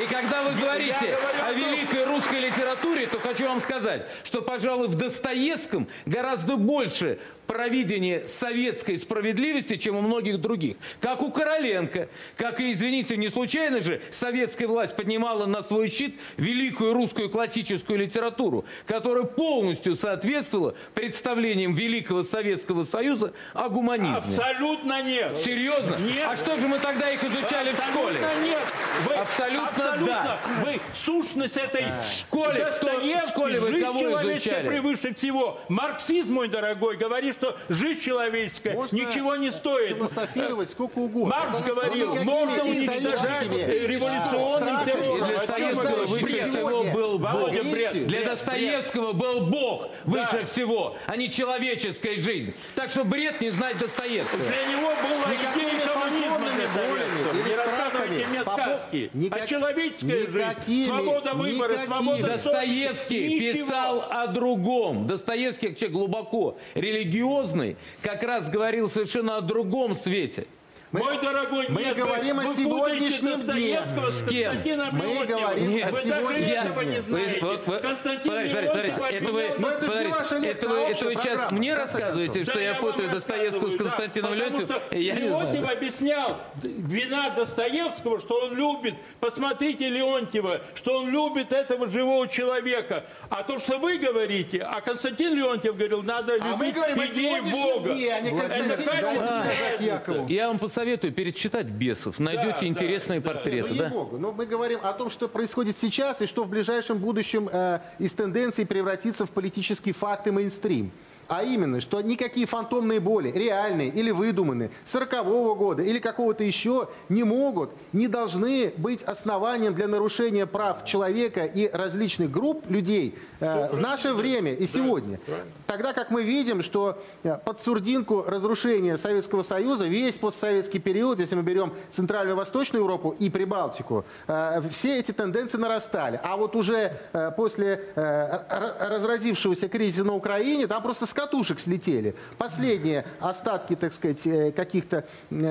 говорю о о том- великой русской литературе, то хочу вам сказать, что, пожалуй, в Достоевском гораздо больше провидения советской справедливости, чем у многих других. Как у Короленко, как и, извините, не случайно же советская власть поднимала на свой щит великую русскую классическую литературу, которая полностью соответствовала представлениям Великого Советского Союза о гуманизме. Абсолютно нет. Серьезно? Нет. А что же мы тогда их изучали в школе? Абсолютно нет. Вы, Абсолютно да. Вы сущность этой школе Достоевский, в школе вы жизнь кого человеческая изучали? превыше всего. Марксизм, мой дорогой, говорит, что жизнь человеческая Можно ничего не стоит. философировать сколько угодно. Маркс говорил, Никакими можно уничтожать историческими революционным страхами. террором. Для О чем вы Достоевского говорите? выше Бред. всего был Бог. Володя, бред. Для Бред. Достоевского был Бог выше всего, а не человеческая жизнь. Так что бред не знать Достоевского. Для него была идея Никакими коммунизма. фантомными болями или Не рассказывайте страхами мне по сказки. никак- А человеческая жизнь, никакими- свобода выбора, никакими. свобода совести. Достоевский Ничего. писал о другом. Достоевский, как человек глубоко религиозный, как раз говорил совершенно о другом свете. Мой дорогой, мы нет, говорим вы о путаете сегодняшнем Достоевского дне. с С кем? Константином Мы Леонтьевым. говорим Нет, о Вы даже сегодняшнем этого не дне. знаете. Константин Леонтьев Это вы, отменял Но это же не ваша лекция, это а вы общая сейчас программа, мне в конце рассказываете, концов. что Да я вам путаю Достоевского с рассказываю, да, Константином Леонтьевым? Потому что Я не Леонтьев знаю. объяснял вина Достоевского, что он любит. Посмотрите Леонтьева, что он любит этого живого человека. А то, что вы говорите, а Константин Леонтьев говорил, надо А мы любить говорим о идеи сегодняшнем Бога. дне, а не Константин. Это Дайте качество сказать разница. Якову. Я вам посоветую перечитать «Бесов». Найдете да, интересные да. портреты. Ну, Да? ей-богу. Но мы говорим о том, что происходит сейчас и что в ближайшем будущем из тенденций превратится в политический факт и мейнстрим. А именно, что никакие фантомные боли, реальные или выдуманные, 40-го года или какого-то еще, не могут, не должны быть основанием для нарушения прав человека и различных групп людей в наше время и сегодня. Тогда как мы видим, что под сурдинку разрушения Советского Союза весь постсоветский период, если мы берем Центральную и Восточную Европу и Прибалтику, все эти тенденции нарастали. А вот уже после разразившегося кризиса на Украине, там просто с катушек слетели. Последние остатки, так сказать, каких-то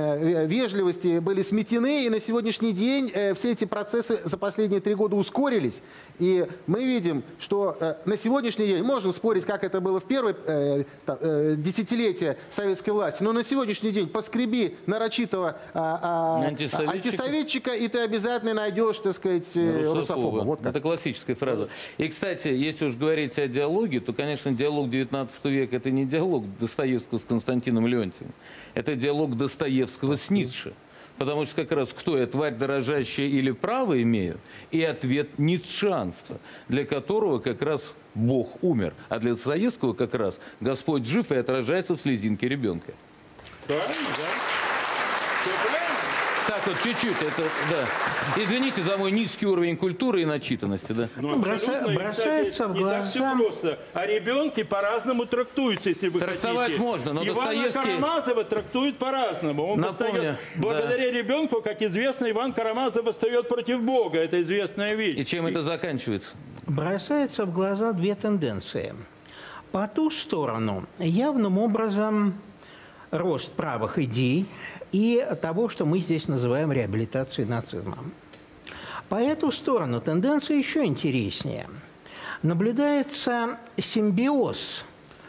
вежливости были сметены, и на сегодняшний день все эти процессы за последние 3 года ускорились. И мы видим, что на сегодняшний день, можно спорить, как это было в первое десятилетие советской власти, но на сегодняшний день поскреби нарочитого антисоветчика, и ты обязательно найдешь, так сказать, русофоба. Вот как. Это классическая фраза. И, кстати, если уж говорить о диалоге, то, конечно, диалог 19 века – это не диалог Достоевского с Константином Леонтьевым. Это диалог Достоевского с Ницше. Потому что как раз кто я, тварь дорожащая или право имею? И ответ – ницшеанство, для которого как раз Бог умер. А для Достоевского как раз Господь жив и отражается в слезинке ребенка. Правильно, да? Все правильно? так вот чуть-чуть, это, да. Извините за мой низкий уровень культуры и начитанности, да. Ну, абсолютно. Бросается в Не так все глаза. просто. А ребенки по-разному трактуются, если вы Трактовать хотите. можно, но Ивана Достоевский- Карамазова трактует по-разному. Он Напомню, восстает благодаря ребенку, как известно, Иван Карамазов восстает против Бога. Это известная вещь. И чем это заканчивается? Бросаются в глаза две тенденции. По ту сторону явным образом рост правых идей и того, что мы здесь называем реабилитацией нацизма. По эту сторону тенденция еще интереснее. Наблюдается симбиоз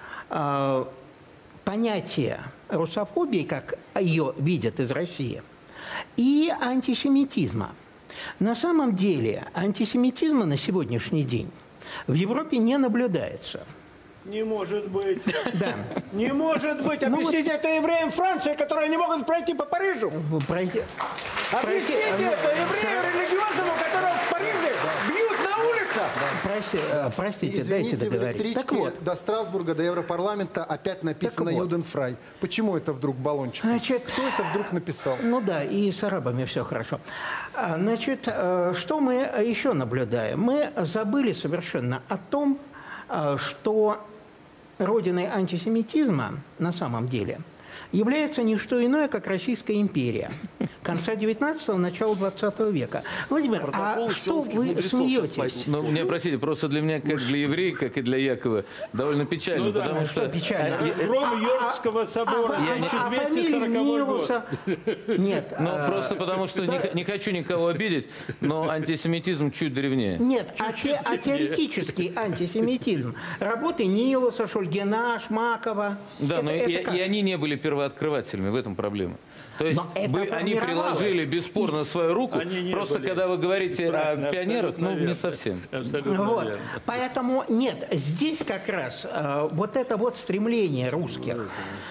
понятия русофобии, как ее видят из России, и антисемитизма. На самом деле антисемитизма на сегодняшний день в Европе не наблюдается. Не может быть. Да. Не может быть. Объясните это евреям Франции, которые не могут пройти по Парижу. Пройти- Объясните это еврею религиозному, которого в Париже бьют на улицах. Простите, дайте Извините, в договорить. электричке Так вот, до Страсбурга, до Европарламента опять написано Так вот. «Юденфрай». Почему это вдруг баллончик? Значит, Кто это вдруг написал? ну да, и с арабами все хорошо. Значит, что мы еще наблюдаем? Мы забыли совершенно о том, что родиной антисемитизма на самом деле является не что иное, как Российская империя конца 19-го, начала 20 века. Владимир, а что вы смеетесь? Ну, меня простите, просто для меня, как для еврея, как и для Якова, довольно печально, Ну да, потому что что... печально? Разгром Йоркского собора А 1240 Нилуса? год. Нет. Ну, просто потому что не хочу никого обидеть, но антисемитизм чуть древнее. Нет, а теоретический антисемитизм. Работы Нилуса, Шульгина, Шмакова. Да, но Это и как? они не были первооткрывателями, в этом проблема. То есть Но это они формировалось. приложили бесспорно свою руку, Они не просто были. когда вы говорите Правильно, о пионерах, абсолютно ну, не верно. совсем. Абсолютно Вот. верно. Поэтому нет, здесь как раз вот это вот стремление русских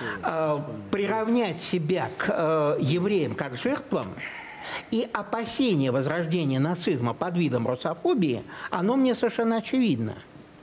приравнять себя к евреям как жертвам и опасение возрождения нацизма под видом русофобии, оно мне совершенно очевидно.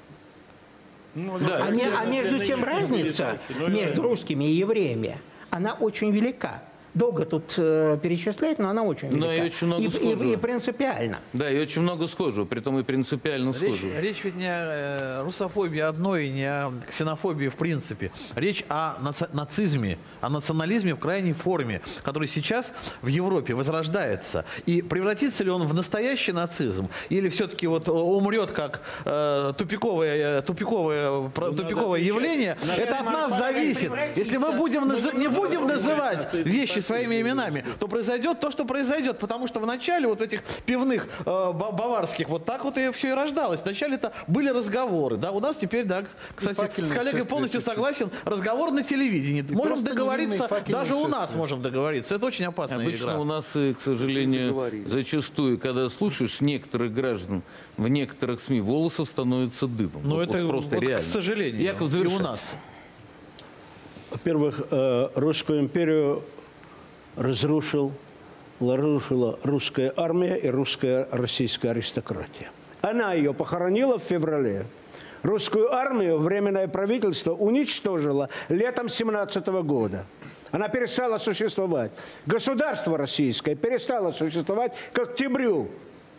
Ну, Да. А между тем разница между русскими и евреями, она очень велика. Долго тут перечислять, но она очень велика. Но и очень много и схожего. принципиально. Да, и очень много схожего, притом и принципиально схожего. Речь ведь не о русофобии одной, не о ксенофобии в принципе. Речь о нацизме, о национализме в крайней форме, который сейчас в Европе возрождается. И превратится ли он в настоящий нацизм? Или все-таки вот умрет как тупиковое явление? Это от нас зависит. Если мы не будем называть вещи своими именами, то произойдет то, что произойдет. Потому что вначале вот этих пивных баварских вот так вот и все и рождалось. Вначале это были разговоры. Да? У нас теперь, да, кстати, факельное с коллегой шествие полностью чуть-чуть. согласен, разговор на телевидении. Можем просто договориться, невинные факельные даже у нас шествия. можем договориться. Это очень опасная Обычно игра. у нас, к сожалению, зачастую, когда слушаешь некоторых граждан в некоторых СМИ, волосы становятся дыбом. Но Вот это просто вот, реально. к сожалению, Яков, и завершай. у нас. Во-первых, русскую империю разрушила русская армия и русская российская аристократия. Она ее похоронила в феврале. Русскую армию временное правительство уничтожило летом 17 года. Она перестала существовать. Государство российское перестало существовать к октябрю.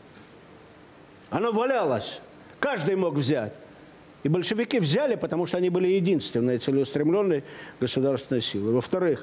Оно валялось. Каждый мог взять. И большевики взяли, потому что они были единственной целеустремленной государственной силой. Во-вторых,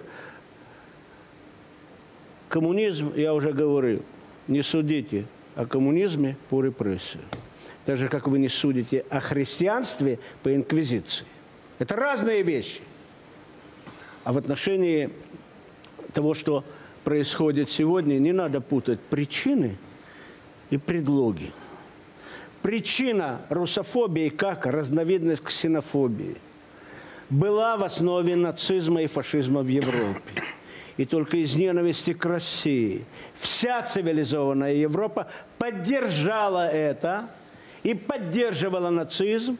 коммунизм, я уже говорил, не судите о коммунизме по репрессии. Так же, как вы не судите о христианстве по инквизиции. Это разные вещи. А в отношении того, что происходит сегодня, не надо путать причины и предлоги. Причина русофобии, как разновидность ксенофобии, была в основе нацизма и фашизма в Европе. И только из ненависти к России вся цивилизованная Европа поддержала это и поддерживала нацизм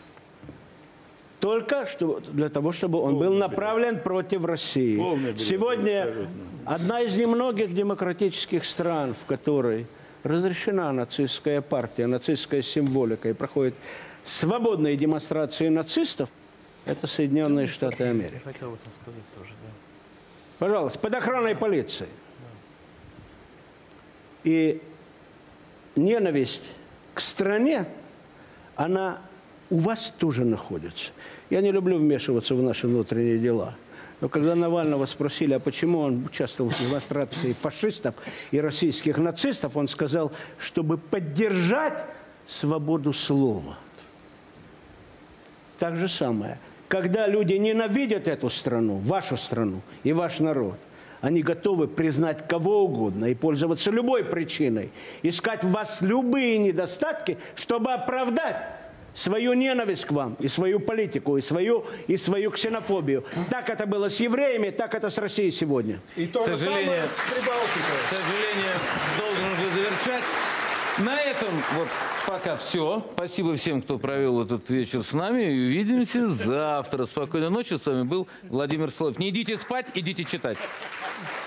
только для того, чтобы он был направлен против России. Сегодня одна из немногих демократических стран, в которой разрешена нацистская партия, нацистская символика и проходят свободные демонстрации нацистов, это Соединенные Штаты Америки. Хотел об этом сказать тоже, да. Пожалуйста, под охраной полиции. И ненависть к стране, она у вас тоже находится. Я не люблю вмешиваться в наши внутренние дела. Но когда Навального спросили, а почему он участвовал в демонстрации фашистов и российских нацистов, он сказал, чтобы поддержать свободу слова. Так же самое. Когда люди ненавидят эту страну, вашу страну и ваш народ, они готовы признать кого угодно и пользоваться любой причиной, искать в вас любые недостатки, чтобы оправдать свою ненависть к вам, и свою политику, и свою ксенофобию. Так это было с евреями, так это с Россией сегодня. И то же самое с Прибалтикой. К сожалению, должен уже завершать. На этом вот пока все. Спасибо всем, кто провел этот вечер с нами. И увидимся завтра. Спокойной ночи. С вами был Владимир Соловьев. Не идите спать, идите читать.